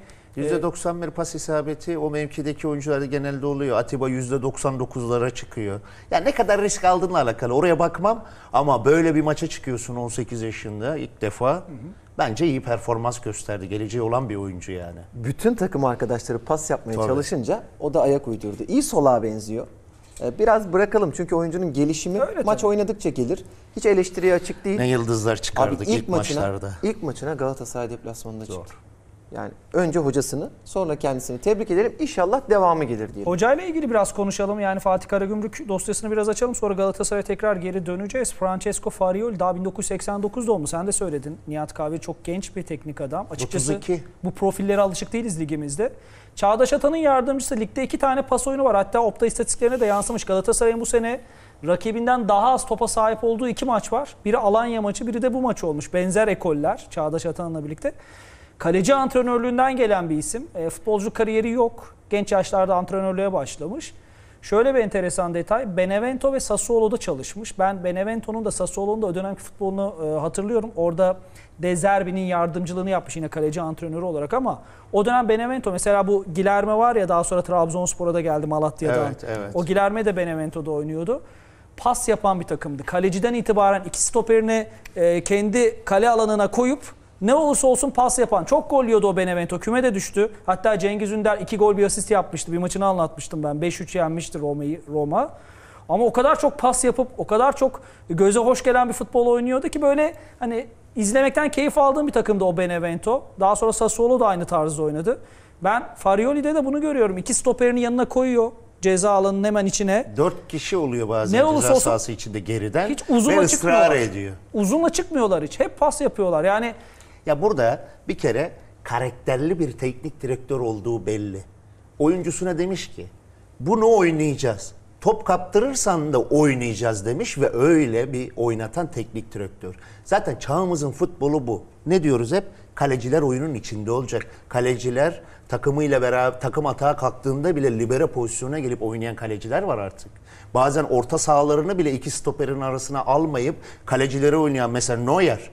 %91 pas isabeti o mevkideki oyuncularda genelde oluyor. Atiba %99'lara çıkıyor. Yani ne kadar risk aldığınla alakalı oraya bakmam ama böyle bir maça çıkıyorsun 18 yaşında ilk defa. Bence iyi performans gösterdi. Geleceği olan bir oyuncu yani. Bütün takım arkadaşları pas yapmaya Tabii. çalışınca o da ayak uydurdu. İyi solağa benziyor. Biraz bırakalım çünkü oyuncunun gelişimi Öyle maç tabii. oynadıkça gelir. Hiç eleştiriye açık değil. Ne yıldızlar çıkardık Abi ilk maçlarda. İlk maçına Galatasaray deplasmanında çıktı. Yani önce hocasını, sonra kendisini tebrik edelim. İnşallah devamı gelir diyelim. hocayla ilgili biraz konuşalım. Yani Fatih Karagümrük dosyasını biraz açalım. Sonra Galatasaray'a tekrar geri döneceğiz. Francesco Farioli daha 1989 doğumlu. Sen de söyledin. Nihat Kahve çok genç bir teknik adam. Açıkçası 32. bu profillere alışık değiliz ligimizde. Çağdaş Atan'ın yardımcısı. Ligde 2 tane pas oyunu var. Hatta Opta istatistiklerine de yansımış. Galatasaray'ın bu sene rakibinden daha az topa sahip olduğu 2 maç var. Biri Alanya maçı, biri de bu maç olmuş. Benzer ekoller Çağdaş Atan'la birlikte. Kaleci antrenörlüğünden gelen bir isim. Futbolcu kariyeri yok. Genç yaşlarda antrenörlüğe başlamış. Şöyle bir enteresan detay. Benevento ve Sassuolo'da çalışmış. Ben Benevento'nun da Sassuolo'nun da o dönemki futbolunu hatırlıyorum. Orada De Zerbi'nin yardımcılığını yapmış yine kaleci antrenörü olarak ama o dönem Benevento mesela bu Guilherme var ya daha sonra Trabzonspor'a da geldi Malatya'dan. Evet, evet. O Guilherme de Benevento'da oynuyordu. Pas yapan bir takımdı. Kaleciden itibaren iki stoperini kendi kale alanına koyup ne olursa olsun pas yapan. Çok gol yiyordu o Benevento. Küme de düştü. Hatta Cengiz Ünder 2 gol bir asist yapmıştı. Bir maçını anlatmıştım ben. 5-3 yenmişti Roma. Ama o kadar çok pas yapıp o kadar çok göze hoş gelen bir futbol oynuyordu ki böyle hani izlemekten keyif aldığım bir takımdı o Benevento. Daha sonra Sassuolo da aynı tarzda oynadı. Ben Farioli'de de bunu görüyorum. 2 stoperini yanına koyuyor. Ceza alanının hemen içine. 4 kişi oluyor bazen Ne olursa ceza olsun sahası içinde geriden hiç uzunla ve ısrar çıkmıyorlar. ediyor. Uzunla çıkmıyorlar hiç. Hep pas yapıyorlar. Yani Ya burada bir kere karakterli bir teknik direktör olduğu belli. Oyuncusuna demiş ki bunu oynayacağız. Top kaptırırsan da oynayacağız demiş ve öyle bir oynatan teknik direktör. Zaten çağımızın futbolu bu. Ne diyoruz hep? Kaleciler oyunun içinde olacak. Kaleciler takımıyla beraber takım atağa kalktığında bile libero pozisyonuna gelip oynayan kaleciler var artık. Bazen orta sahalarını bile iki stoperin arasına almayıp kalecileri oynayan mesela Neuer.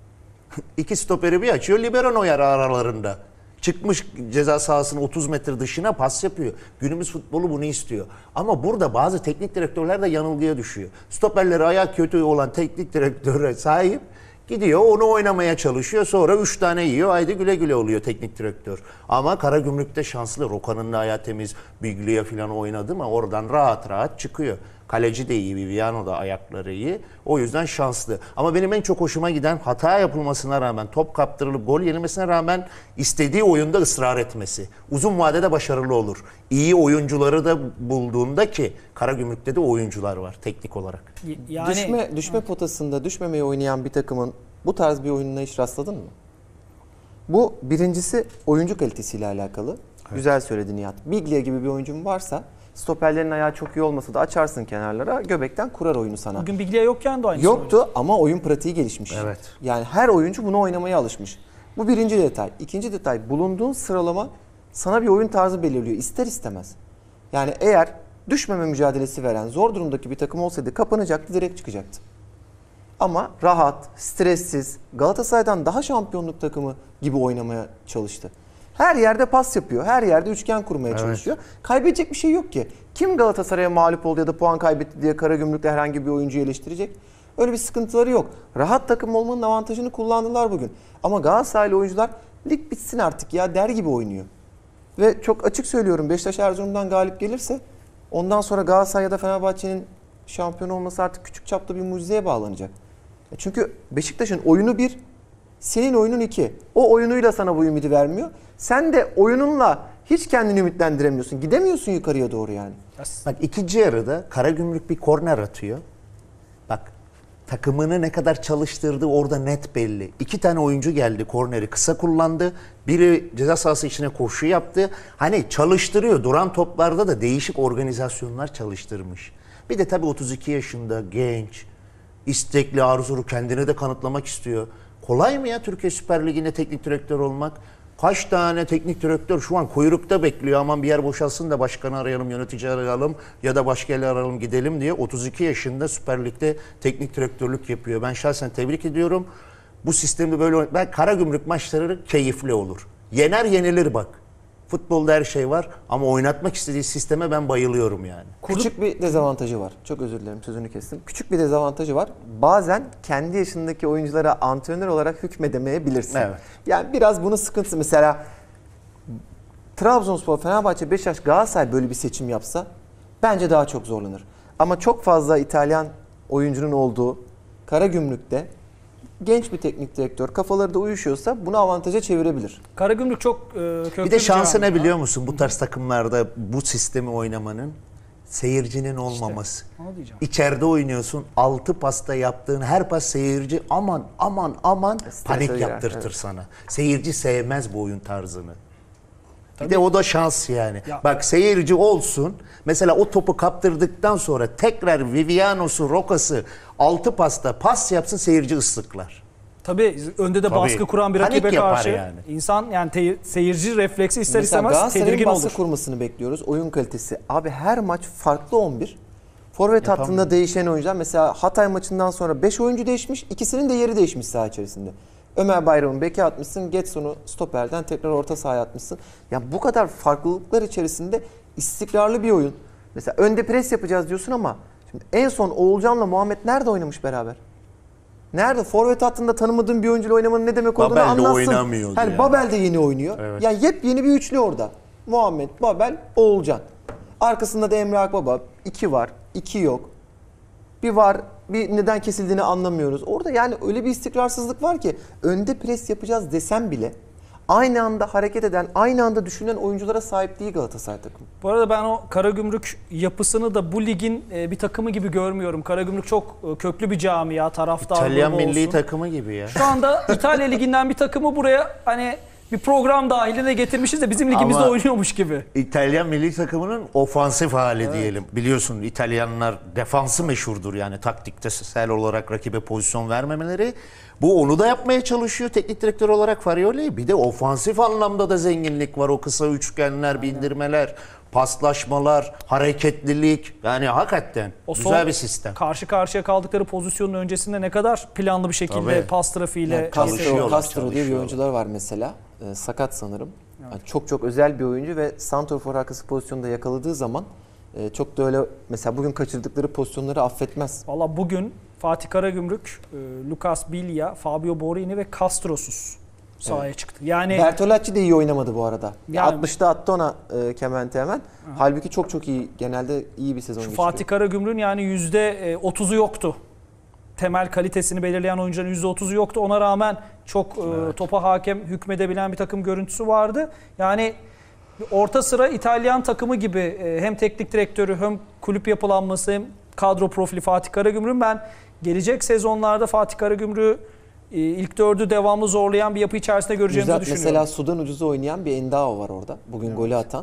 İki stoperi bir açıyor, libero Neuer aralarında. Çıkmış ceza sahasının 30 metre dışına pas yapıyor. Günümüz futbolu bunu istiyor. Ama burada bazı teknik direktörler de yanılgıya düşüyor. Stoperleri ayak kötü olan teknik direktöre sahip gidiyor onu oynamaya çalışıyor. Sonra 3 tane yiyor. Haydi güle güle oluyor teknik direktör. Ama Karagümrük'te şanslı. Roka'nın da ayağı temiz. Biglia falan oynadı ama oradan rahat rahat çıkıyor. Kaleci de iyi, Viviano da ayakları iyi. O yüzden şanslı. Ama benim en çok hoşuma giden hata yapılmasına rağmen, top kaptırılıp gol yenilmesine rağmen istediği oyunda ısrar etmesi. Uzun vadede başarılı olur. İyi oyuncuları da bulduğunda ki Karagümrük'te de oyuncular var teknik olarak. yani Düşme potasında düşmemeyi oynayan bir takımın bu tarz bir oyununa hiç rastladın mı? Bu birincisi oyuncu kalitesiyle alakalı. Güzel söyledi Nihat. Biglia gibi bir oyuncun varsa stoperlerin ayağı çok iyi olmasa da açarsın kenarlara, göbekten kurar oyunu sana. bugün Biglia yokken de aynı. Yoktu ama oyun pratiği gelişmiş. Evet. Yani her oyuncu bunu oynamaya alışmış. Bu birinci detay. İkinci detay, bulunduğun sıralama sana bir oyun tarzı belirliyor ister istemez. Yani eğer düşmeme mücadelesi veren zor durumdaki bir takım olsaydı kapanacaktı, direkt çıkacaktı. Ama rahat, stressiz, Galatasaray'dan daha şampiyonluk takımı gibi oynamaya çalıştı. Her yerde pas yapıyor, her yerde üçgen kurmaya çalışıyor. Kaybedecek bir şey yok ki. Kim Galatasaray'a mağlup oldu ya da puan kaybetti diye Karagümrük'le herhangi bir oyuncuyu eleştirecek? Öyle bir sıkıntıları yok. Rahat takım olmanın avantajını kullandılar bugün. Ama Galatasaraylı oyuncular lig bitsin artık ya der gibi oynuyor. Ve çok açık söylüyorum, Beşiktaş Erzurum'dan galip gelirse ondan sonra Galatasaray ya da Fenerbahçe'nin şampiyon olması artık küçük çapta bir mucizeye bağlanacak. Çünkü Beşiktaş'ın oyunu 1, senin oyunun 2. O oyunuyla sana bu ümidi vermiyor. Sen de oyununla hiç kendini ümitlendiremiyorsun. Gidemiyorsun yukarıya doğru yani. Bak ikinci yarıda Karagümrük bir korner atıyor. Bak takımını ne kadar çalıştırdığı orada net belli. 2 tane oyuncu geldi, korneri kısa kullandı. Biri ceza sahası içine koşu yaptı. Hani çalıştırıyor. Duran toplarda da değişik organizasyonlar çalıştırmış. Bir de tabii 32 yaşında genç, istekli, arzulu, kendini de kanıtlamak istiyor. Kolay mı ya Türkiye Süper Ligi'nde teknik direktör olmak? Kaç tane teknik direktör şu an kuyrukta bekliyor. Aman bir yer boşalsın da başkanı arayalım, yönetici arayalım ya da başka yerle arayalım gidelim diye 32 yaşında Süper Lig'de teknik direktörlük yapıyor. Ben şahsen tebrik ediyorum. Bu sistemi böyle ben Karagümrük maçları keyifli olur. Yener yenilir bak. Futbolda her şey var ama oynatmak istediği sisteme ben bayılıyorum yani. Küçük bir dezavantajı var. Çok özür dilerim, sözünü kestim. Küçük bir dezavantajı var. Bazen kendi yaşındaki oyunculara antrenör olarak hükmedemeyebilirsin. Evet. Yani biraz bunun sıkıntısı. Mesela Trabzonspor, Fenerbahçe, Beşiktaş, Galatasaray böyle bir seçim yapsa bence daha çok zorlanır. Ama çok fazla İtalyan oyuncunun olduğu Karagümrük'te genç bir teknik direktör kafaları da uyuşuyorsa bunu avantaja çevirebilir. Karagümrük çok köklü Bir de şansı ne camia. biliyor musun bu tarz takımlarda bu sistemi oynamanın? Seyircinin olmaması. onu diyeceğim. İçeride oynuyorsun. 6 pasta yaptığın her pas seyirci aman panik girer, yaptırtır evet. sana. Seyirci sevmez bu oyun tarzını. Bir de o da şans yani. Ya- Bak seyirci olsun. Mesela o topu kaptırdıktan sonra tekrar Viviano'su, Roca'sı 6 pasta pas yapsın seyirci ıslıklar. Tabii önde de Tabii. baskı kuran bir Panik rakibe yapar karşı yani. insan yani seyirci refleksi ister Mesela istemez Galatasaray'ın tedirgin baskı olur. kurmasını bekliyoruz. Oyun kalitesi. Abi her maç farklı 11. Forvet hattında değişen oyuncular. Mesela Hatay maçından sonra 5 oyuncu değişmiş. İkisinin de yeri değişmiş saha içerisinde. Ömer Bayram'ın beke atmışsın. Getson'u stoperden tekrar orta sahaya atmışsın. Ya bu kadar farklılıklar içerisinde istikrarlı bir oyun. Mesela önde pres yapacağız diyorsun ama şimdi en son Oğulcan'la Muhammed nerede oynamış beraber? Nerede? Forvet hattında tanımadığın bir oyuncuyla oynamanın ne demek olduğunu Babel de anlatsın. oynamıyordu Yani yani. Babel de yeni oynuyor. Evet. Yani yepyeni bir üçlü orada. Muhammed, Babel, Oğulcan. Arkasında da Emre Akbaba. 2 var, 2 yok. Bir var, bir neden kesildiğini anlamıyoruz. Orada yani öyle bir istikrarsızlık var ki önde pres yapacağız desem bile aynı anda hareket eden, aynı anda düşünen oyunculara sahip değil Galatasaray takımı. Bu arada ben o Karagümrük yapısını da bu ligin bir takımı gibi görmüyorum. Karagümrük çok köklü bir camia, taraftar İtalyan grubu milli olsun. takımı gibi ya. Şu anda İtalya Ligi'nden bir takımı buraya hani bir program dahiline getirmişiz de bizim ligimizde Ama- oynuyormuş gibi. İtalyan milli takımının ofansif hali diyelim. Biliyorsun İtalyanlar defansı meşhurdur yani taktiksel olarak rakibe pozisyon vermemeleri. Bu onu da yapmaya çalışıyor teknik direktör olarak Farioli. Bir de ofansif anlamda da zenginlik var. O kısa üçgenler, bindirmeler, paslaşmalar, hareketlilik. Yani hakikaten O son güzel bir sistem. Karşı karşıya kaldıkları pozisyonun öncesinde ne kadar planlı bir şekilde Tabii. pas trafiğiyle Yani çalışıyorlar, Castro diye bir çalışıyorlar. oyuncular var mesela. Sakat sanırım. Yani çok özel bir oyuncu ve santrafor arkası pozisyonda yakaladığı zaman çok da öyle mesela bugün kaçırdıkları pozisyonları affetmez. Valla bugün Fatih Karagümrük, Lucas Biglia, Fabio Borini ve Castrosuz sahaya çıktı. Yani Bertolacci de iyi oynamadı bu arada. Yani- 60'ta attı ona Kemente hemen. Halbuki çok iyi. Genelde iyi bir sezon şu geçiriyor. Fatih Karagümrük'ün yani %30'u yoktu. Temel kalitesini belirleyen oyuncuların %30'u yoktu. Ona rağmen çok topa hakem hükmedebilen bir takım görüntüsü vardı. Yani orta sıra İtalyan takımı gibi hem teknik direktörü hem kulüp yapılanması hem kadro profili Fatih Karagümrük'ün ben gelecek sezonlarda Fatih Karagümrük'ü ilk dördü devamlı zorlayan bir yapı içerisinde göreceğimizi Güzel. düşünüyorum. Mesela sudan ucuza oynayan bir Endao var orada. Bugün golü atan.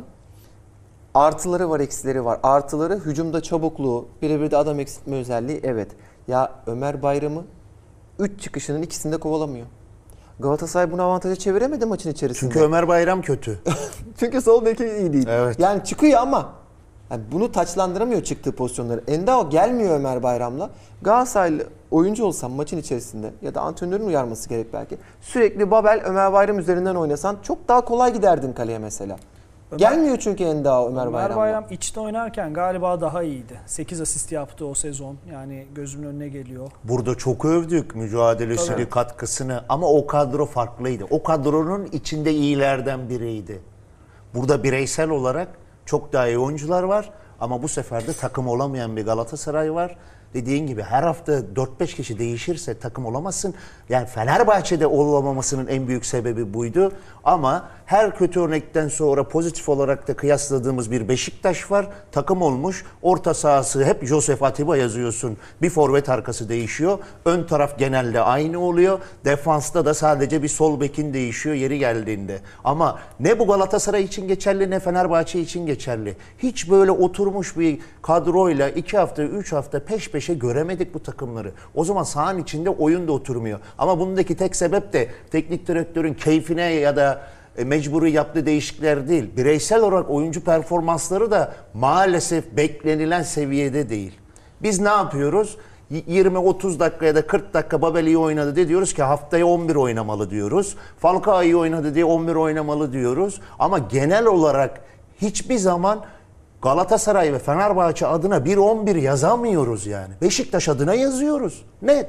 Artıları var, eksileri var. Artıları hücumda çabukluğu, birebir de adam eksiltme özelliği. Evet. Ya Ömer Bayram'ı 3 çıkışının ikisinde kovalamıyor. Galatasaray bunu avantaja çeviremedi maçın içerisinde. Çünkü Ömer Bayram kötü. Çünkü sol beki iyi değil. Evet. Yani çıkıyor ama yani bunu taçlandıramıyor çıktığı pozisyonları. Endao gelmiyor Ömer Bayram'la. Galatasaraylı oyuncu olsam maçın içerisinde ya da antrenörün uyarması gerek belki. Sürekli Babel, Ömer Bayram üzerinden oynasan çok daha kolay giderdin kaleye mesela. Gelmiyor çünkü Endao Ömer Ömer Bayram'la. Bayram içte oynarken galiba daha iyiydi. 8 asist yaptı o sezon. Yani gözümün önüne geliyor. Burada çok övdük mücadelesini, Tabii. katkısını ama o kadro farklıydı. O kadronun içinde iyilerden biriydi. Burada bireysel olarak çok daha iyi oyuncular var ama bu sefer de takım olamayan bir Galatasaray var. Dediğin gibi her hafta 4-5 kişi değişirse takım olamazsın. Yani Fenerbahçe'de olamamasının en büyük sebebi buydu. Ama her kötü örnekten sonra pozitif olarak da kıyasladığımız bir Beşiktaş var. Takım olmuş. Orta sahası hep Josef Atiba yazıyorsun. Bir forvet arkası değişiyor. Ön taraf genelde aynı oluyor. Defansta da sadece bir sol bekin değişiyor yeri geldiğinde. Ama ne bu Galatasaray için geçerli ne Fenerbahçe için geçerli. Hiç böyle oturmuş bir kadroyla 2 hafta 3 hafta peş peşe göremedik bu takımları. O zaman sahanın içinde oyun da oturmuyor. Ama bundaki tek sebep de teknik direktörün keyfine ya da mecburi yaptığı değişiklikler değil. Bireysel olarak oyuncu performansları da maalesef beklenilen seviyede değil. Biz ne yapıyoruz? 20-30 dakika ya da 40 dakika Babel iyi oynadı diye diyoruz ki haftaya 11 oynamalı diyoruz. Falcao iyi oynadı diye 11 oynamalı diyoruz. Ama genel olarak hiçbir zaman Galatasaray ve Fenerbahçe adına bir 11 yazamıyoruz yani. Beşiktaş adına yazıyoruz. Net.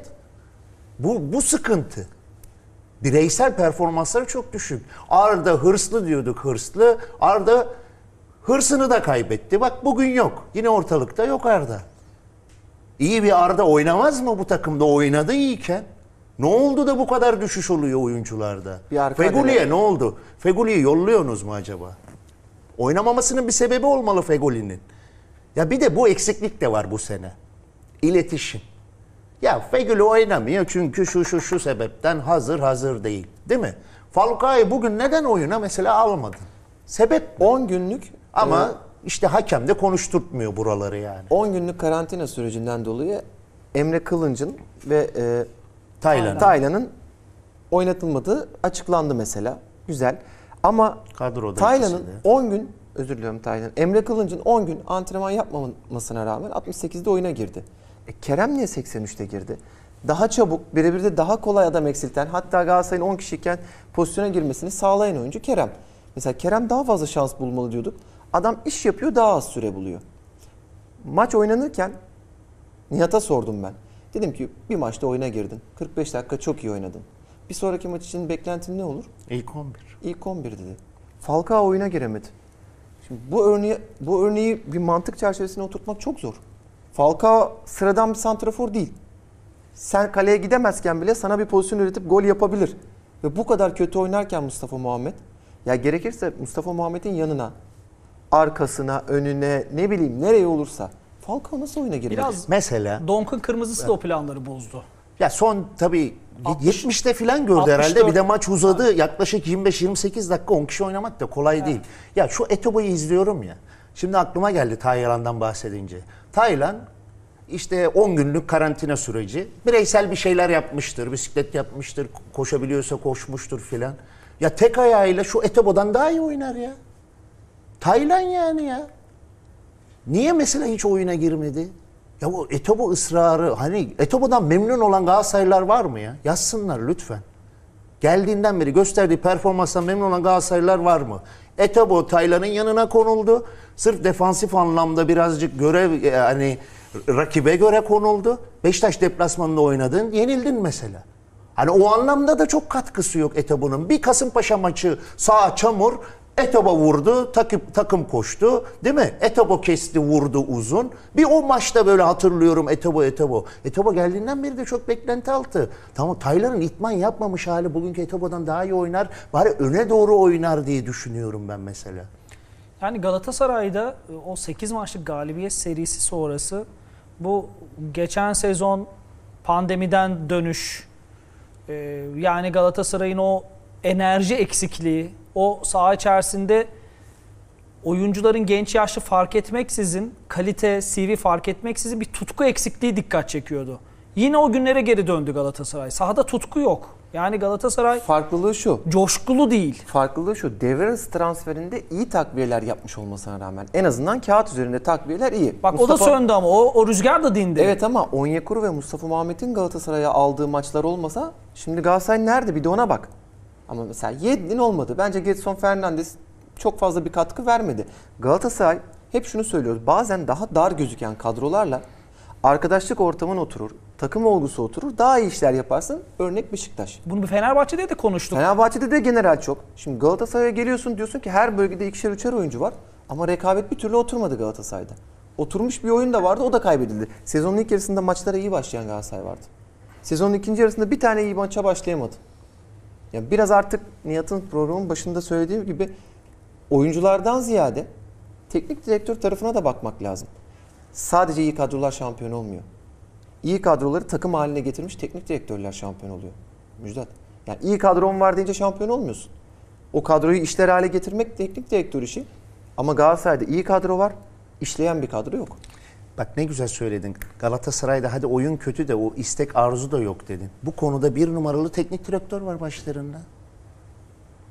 Bu sıkıntı. Bireysel performansları çok düşük. Arda hırslı diyorduk, hırslı. Arda hırsını da kaybetti. Bak bugün yok. Yine ortalıkta yok Arda. İyi bir Arda oynamaz mı bu takımda? Oynadı iyiyken. Ne oldu da bu kadar düşüş oluyor oyuncularda? Fegüli'ye ne oldu? Fegüli'yi yolluyorsunuz mu acaba? Oynamamasının bir sebebi olmalı Fegüli'nin. Ya bir de bu eksiklik de var bu sene. İletişim. Ya Fegüli oynamıyor çünkü şu sebepten hazır değil. Değil mi? Falcao'yu bugün neden oyuna mesela almadın? Sebep 10 günlük ama işte hakem de konuşturtmuyor buraları yani. 10 günlük karantina sürecinden dolayı Emre Kılınç'ın ve Taylan'ın oynatılmadığı açıklandı mesela. Güzel. Ama kadroda Taylan'ın 10 gün, özür diliyorum Taylan, Emre Kılınç'ın 10 gün antrenman yapmamasına rağmen 68'de oyuna girdi. Kerem niye 83'te girdi? Daha çabuk, birebir de daha kolay adam eksilten, hatta Galatasaray'ın 10 kişiyken pozisyona girmesini sağlayan oyuncu Kerem. Mesela Kerem daha fazla şans bulmalı diyorduk. Adam iş yapıyor, daha az süre buluyor. Maç oynanırken Nihat'a sordum ben. Dedim ki bir maçta oyuna girdin. 45 dakika çok iyi oynadın. Bir sonraki maç için beklentin ne olur? İlk 11. İlk 11 dedi. Falcao oyuna giremedi. Şimdi bu örneği bir mantık çerçevesine oturtmak çok zor. Falcao sıradan bir santrafor değil. Sen kaleye gidemezken bile sana bir pozisyon üretip gol yapabilir. Ve bu kadar kötü oynarken Mustafa Muhammed, ya gerekirse Mustafa Muhammed'in yanına, arkasına, önüne, ne bileyim nereye olursa Falcao nasıl oyuna girmedi? Biraz mesela Donk'un kırmızısı da o planları bozdu. ya son tabii 70'te falan gördü 64. herhalde. Bir de maç uzadı. Yaklaşık 25-28 dakika 10 kişi oynamak da kolay değil. Ya şu Etobo'yu izliyorum ya. Şimdi aklıma geldi Taylan'dan bahsedince. Taylan işte 10 günlük karantina süreci. Bireysel bir şeyler yapmıştır. Bisiklet yapmıştır. Koşabiliyorsa koşmuştur filan. Ya tek ayağıyla şu Etobo'dan daha iyi oynar ya. Taylan yani ya. Niye mesela hiç oyuna girmedi? Ya bu Etobo ısrarı, hani Etobo'dan memnun olan Galatasaraylılar var mı ya? Yazsınlar lütfen. Geldiğinden beri gösterdiği performanstan memnun olan Galatasaraylılar var mı? Etobo Taylan'ın yanına konuldu. Sırf defansif anlamda birazcık görev, hani rakibe göre konuldu. Beşiktaş deplasmanında oynadın, yenildin mesela. Hani o anlamda da çok katkısı yok Etobo'nun. Bir Kasımpaşa maçı sağ çamur, Etobo vurdu, takım koştu, değil mi? Etobo kesti, vurdu uzun. Bir o maçta böyle hatırlıyorum Etobo. Etobo geldiğinden beri de çok beklenti altı. Tamam, Taylan'ın itman yapmamış hali bugünkü Etobo'dan daha iyi oynar. Bari öne doğru oynar diye düşünüyorum ben mesela. Yani Galatasaray'da o 8 maçlık galibiyet serisi sonrası bu geçen sezon pandemiden dönüş, yani Galatasaray'ın o enerji eksikliği, o saha içerisinde oyuncuların genç yaşlı fark etmeksizin, kalite, CV fark etmeksizin bir tutku eksikliği dikkat çekiyordu. Yine o günlere geri döndü Galatasaray. Sahada tutku yok. Yani Galatasaray Farklılığı şu. coşkulu değil. Farklılığı şu. Devre arası transferinde iyi takviyeler yapmış olmasına rağmen en azından kağıt üzerinde takviyeler iyi. Bak o da söndü ama o rüzgar da dindi. Evet ama Onyekuru ve Mustafa Muhammed'in Galatasaray'a aldığı maçlar olmasa şimdi Galatasaray nerede, bir de ona bak. Ama mesela Yedlin olmadı. Bence Gedson Fernandes çok fazla bir katkı vermedi. Galatasaray hep şunu söylüyoruz. Bazen daha dar gözüken kadrolarla arkadaşlık ortamın oturur, takım olgusu oturur, daha iyi işler yaparsın. Örnek Beşiktaş. Bunu bir Fenerbahçe'de de konuştuk. Fenerbahçe'de de general çok. Şimdi Galatasaray'a geliyorsun, diyorsun ki her bölgede ikişer üçer oyuncu var. Ama rekabet bir türlü oturmadı Galatasaray'da. Oturmuş bir oyun da vardı, o da kaybedildi. Sezonun ilk yarısında maçlara iyi başlayan Galatasaray vardı. Sezonun ikinci yarısında bir tane iyi maça başlayamadı. Yani biraz artık Nihat'ın programın başında söylediğim gibi oyunculardan ziyade teknik direktör tarafına da bakmak lazım. Sadece iyi kadrolar şampiyon olmuyor. İyi kadroları takım haline getirmiş teknik direktörler şampiyon oluyor. Müjdat. Yani iyi kadron var deyince şampiyon olmuyorsun. O kadroyu işler hale getirmek teknik direktör işi. Ama Galatasaray'da iyi kadro var, işleyen bir kadro yok. Bak ne güzel söyledin. Galatasaray'da hadi oyun kötü de o istek arzu da yok dedin. Bu konuda bir numaralı teknik direktör var başlarında.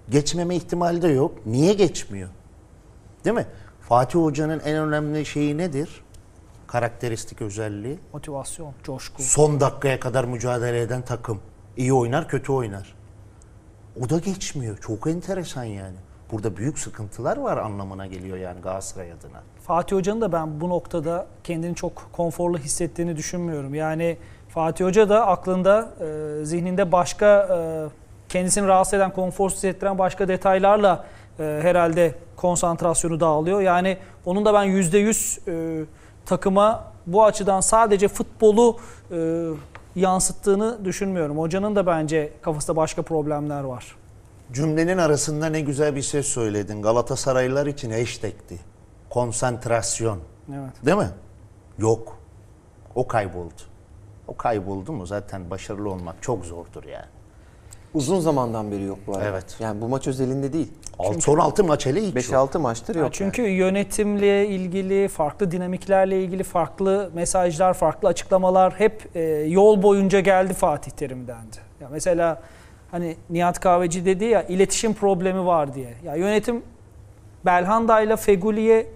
Geçmeme ihtimali de yok. Niye geçmiyor? Değil mi? Fatih Hoca'nın en önemli şeyi nedir? Karakteristik özelliği. Motivasyon, coşku. Son dakikaya kadar mücadele eden takım. İyi oynar, kötü oynar. O da geçmiyor. Çok enteresan yani. Burada büyük sıkıntılar var anlamına geliyor yani Galatasaray adına. Fatih Hoca'nın da ben bu noktada kendini çok konforlu hissettiğini düşünmüyorum. Yani Fatih Hoca da aklında, zihninde başka kendisini rahatsız eden, konforsuz hissettiren başka detaylarla herhalde konsantrasyonu dağılıyor. Yani onun da ben %100 takıma bu açıdan sadece futbolu yansıttığını düşünmüyorum. Hocanın da bence kafasında başka problemler var. Cümlenin arasında ne güzel bir ses söyledin. Galatasaraylılar için hashtag'ti. Konsantrasyon. Evet. Değil mi? Yok. O kayboldu. O kayboldu mu zaten başarılı olmak çok zordur yani. Uzun zamandan beri yok bu arada. Evet. Yani bu maç özelinde değil. Son 6 maç hele hiç yok. 5-6 maçtır yok. Çünkü yani. yönetimle ilgili, farklı dinamiklerle ilgili farklı mesajlar, farklı açıklamalar hep yol boyunca geldi Fatih Terim'dendi. Ya mesela hani Nihat Kahveci dedi ya, iletişim problemi var diye. Ya yönetim Belhanda ile Feguli'ye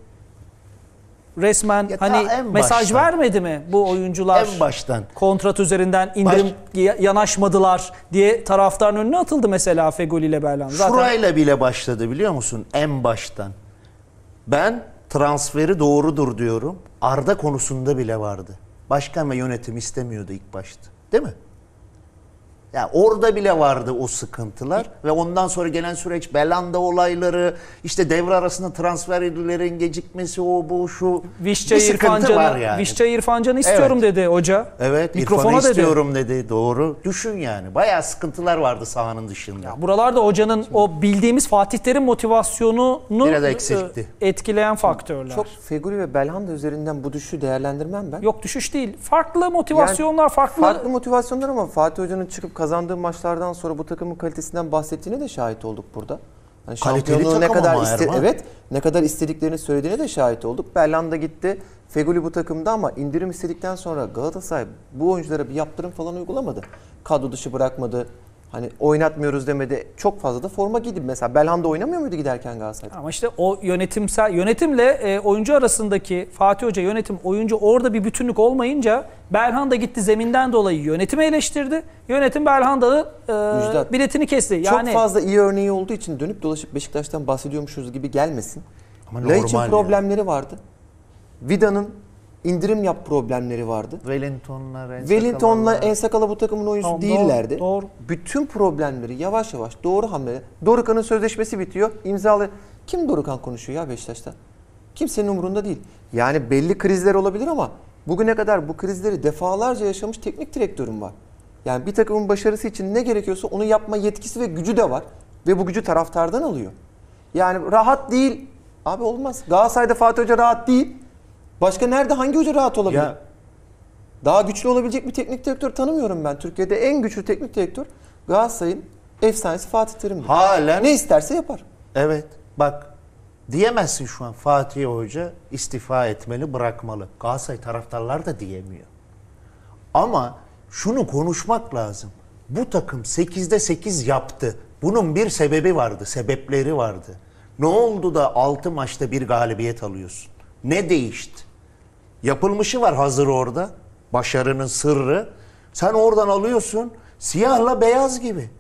resmen Ya hani mesaj baştan. vermedi mi bu oyuncular? En baştan. Kontrat üzerinden indirim yanaşmadılar diye taraftarın önüne atıldı mesela Feguli ile Belhanda. Şurayla bile başladı biliyor musun? En baştan. Ben transferi doğrudur diyorum. Arda konusunda bile vardı. Başkan ve yönetim istemiyordu ilk başta. Değil mi? Ya orada bile vardı o sıkıntılar ve ondan sonra gelen süreç Belhanda olayları, işte devre arasında transferlerin gecikmesi, o bu şu Vişça bir sıkıntı var yani. Vişça İrfancan'ı istiyorum dedi hoca. Evet, Mikrofona İrfan'ı dedi. istiyorum dedi. Doğru. Düşün yani. Bayağı sıkıntılar vardı sahanın dışında. Buralarda hocanın o bildiğimiz Fatih Terim motivasyonunu Biraz eksikti. Etkileyen faktörler. Çok Feguli ve Belhanda üzerinden bu düşüşü değerlendirmem ben. Yok düşüş değil. Farklı motivasyonlar, farklı motivasyonlar ama Fatih Hoca'nın çıkıp kazandığı maçlardan sonra bu takımın kalitesinden bahsettiğine de şahit olduk burada. Yani Kaliteli şampiyonluğu ne takım kadar ama Erman. ne kadar istediklerini söylediğine de şahit olduk. Belhanda gitti. Feguli bu takımda ama indirim istedikten sonra Galatasaray bu oyunculara bir yaptırım falan uygulamadı. Kadro dışı bırakmadı. Hani oynatmıyoruz demedi. Çok fazla da forma giydi. Mesela Belhanda oynamıyor muydu giderken Galatasaray'da? ama işte o yönetimle oyuncu arasındaki Fatih Hoca yönetim oyuncu orada bir bütünlük olmayınca Belhanda gitti zeminden dolayı yönetimi eleştirdi. Yönetim Belhanda'nın biletini kesti. Yani çok fazla iyi örneği olduğu için dönüp dolaşıp Beşiktaş'tan bahsediyormuşuz gibi gelmesin. Ama Laiç'in normal problemleri vardı. Vida'nın indirim yap problemleri vardı. Wellington'la Ensakala bu takımın oyuncusu Tamam, değillerdi. doğru. Bütün problemleri yavaş yavaş doğru hamleler. Dorukhan'ın sözleşmesi bitiyor. İmzalı. Kim Dorukhan konuşuyor ya Beşiktaş'ta? Kimsenin umurunda değil. Yani belli krizler olabilir ama bugüne kadar bu krizleri defalarca yaşamış teknik direktörüm var. Yani bir takımın başarısı için ne gerekiyorsa onu yapma yetkisi ve gücü de var. Ve bu gücü taraftardan alıyor. Yani rahat değil. Abi olmaz. Galatasaray'da Fatih Hoca rahat değil. Başka nerede hangi hoca rahat olabilir? Ya, daha güçlü olabilecek bir teknik direktör tanımıyorum ben. Türkiye'de en güçlü teknik direktör Galatasaray'ın efsanesi Fatih Terim'dir. halen Ne isterse yapar. evet bak diyemezsin şu an Fatih Hoca istifa etmeli, bırakmalı. Galatasaray taraftarlar da diyemiyor. Ama şunu konuşmak lazım. Bu takım 8'de 8 yaptı. Bunun bir sebebi vardı, sebepleri vardı. Ne oldu da 6 maçta bir galibiyet alıyorsun? Ne değişti? Yapılmışı var hazır orada. Başarının sırrı. Sen oradan alıyorsun siyahla beyaz gibi.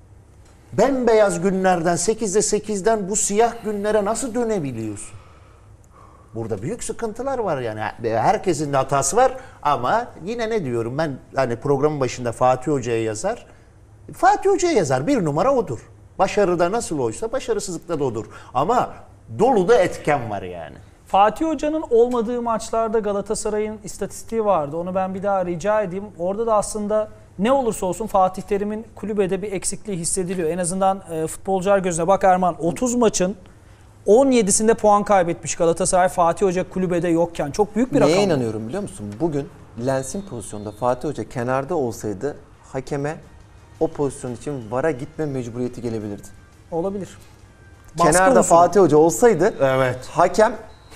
Bembeyaz günlerden 8'de 8'den bu siyah günlere nasıl dönebiliyorsun? Burada büyük sıkıntılar var yani. Herkesin de hatası var ama yine ne diyorum ben hani programın başında Fatih Hoca'ya yazar. Fatih Hoca'ya yazar. Bir numara odur. Başarıda nasıl oysa başarısızlıkta da odur. Ama dolu da etken var yani. Fatih Hoca'nın olmadığı maçlarda Galatasaray'ın istatistiği vardı. Onu ben bir daha rica edeyim. Orada da aslında ne olursa olsun Fatih Terim'in kulübede bir eksikliği hissediliyor. En azından futbolcular gözüne. Bak Erman 30 maçın 17'sinde puan kaybetmiş Galatasaray Fatih Hoca kulübede yokken. Çok büyük bir rakam. Neye inanıyorum biliyor musun? Bugün Lens'in pozisyonda Fatih Hoca kenarda olsaydı hakeme o pozisyon için VAR'a gitme mecburiyeti gelebilirdi. Olabilir. Kenarda Fatih Hoca olsaydı Evet. hakem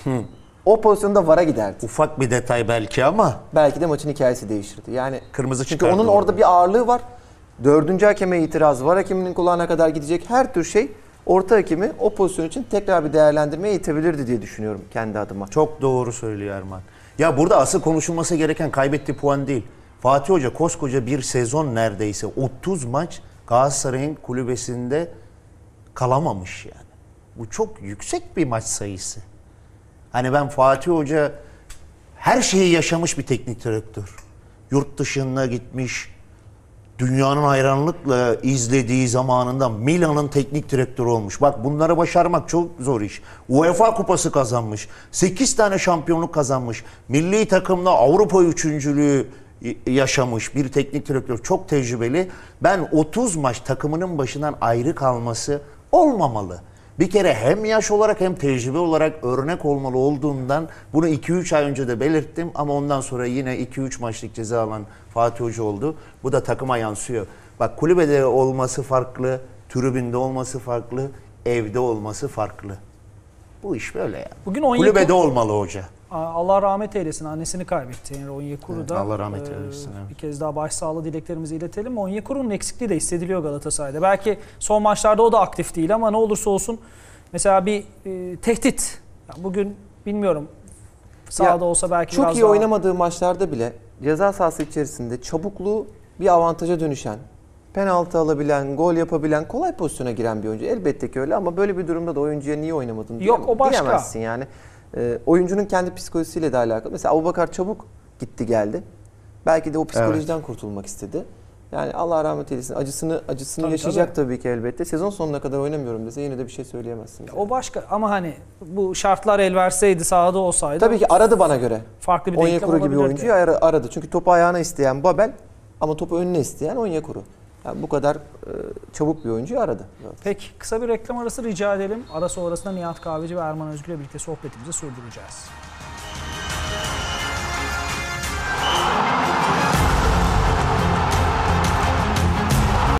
o pozisyonda VAR'a giderdi. Ufak bir detay belki ama Belki de maçın hikayesi değişirdi. Yani kırmızı çünkü çıkardı onun orada bir ağırlığı var. Dördüncü hakeme itiraz, VAR hakeminin kulağına kadar gidecek her tür şey orta hakemi o pozisyon için tekrar bir değerlendirmeye itebilirdi diye düşünüyorum kendi adıma. Çok doğru söylüyor Erman. Ya burada asıl konuşulması gereken kaybettiği puan değil. Fatih Hoca koskoca bir sezon neredeyse 30 maç Galatasaray'ın kulübesinde kalamamış yani. Bu çok yüksek bir maç sayısı. Hani ben Fatih Hoca her şeyi yaşamış bir teknik direktör. Yurt dışına gitmiş, dünyanın hayranlıkla izlediği zamanında Milan'ın teknik direktörü olmuş. Bak bunları başarmak çok zor iş. UEFA kupası kazanmış. 8 tane şampiyonluk kazanmış. Milli takımla Avrupa üçüncülüğü yaşamış bir teknik direktör. Çok tecrübeli. Ben 30 maç takımının başından ayrı kalması olmamalı. Bir kere hem yaş olarak hem tecrübe olarak örnek olmalı olduğundan bunu 2-3 ay önce de belirttim ama ondan sonra yine 2-3 maçlık ceza alan Fatih Hoca oldu. Bu da takıma yansıyor. Bak kulübede olması farklı, tribünde olması farklı, evde olması farklı. Bu iş böyle yani. Bugün kulübede olmalı hoca. Allah rahmet eylesin. Annesini kaybetti. Yani Onyekuru da. Allah rahmet eylesin. Evet. Bir kez daha başsağlığı dileklerimizi iletelim. Onyekuru'nun eksikliği de hissediliyor Galatasaray'da. Belki son maçlarda o da aktif değil ama ne olursa olsun mesela bir tehdit. Yani bugün bilmiyorum sahada olsa belki çok biraz iyi daha... oynamadığı maçlarda bile ceza sahası içerisinde çabukluğu bir avantaja dönüşen, penaltı alabilen, gol yapabilen, kolay pozisyona giren bir oyuncu. Elbette ki öyle ama böyle bir durumda da oyuncuya niye oynamadın Yok, o başka. diyemezsin yani. Oyuncunun kendi psikolojisiyle de alakalı. Mesela Abubakar çabuk gitti geldi. Belki de o psikolojiden kurtulmak istedi. Yani Allah rahmet eylesin. Acısını yaşayacak tabii ki elbette. Sezon sonuna kadar oynamıyorum dese yine de bir şey söyleyemezsiniz. O başka ama hani bu şartlar el verseydi sahada olsaydı. Tabii ki aradı bana göre. Farklı bir denklem Onyekuru gibi olabilirdi. oyuncuyu aradı. Çünkü topu ayağına isteyen Babel ama topu önüne isteyen Onyekuru. Yani bu kadar çabuk bir oyuncuyu aradı. Peki kısa bir reklam arası rica edelim. Ara sonrasında Nihat Kahveci ve Erman Özgür'le birlikte sohbetimizi sürdüreceğiz.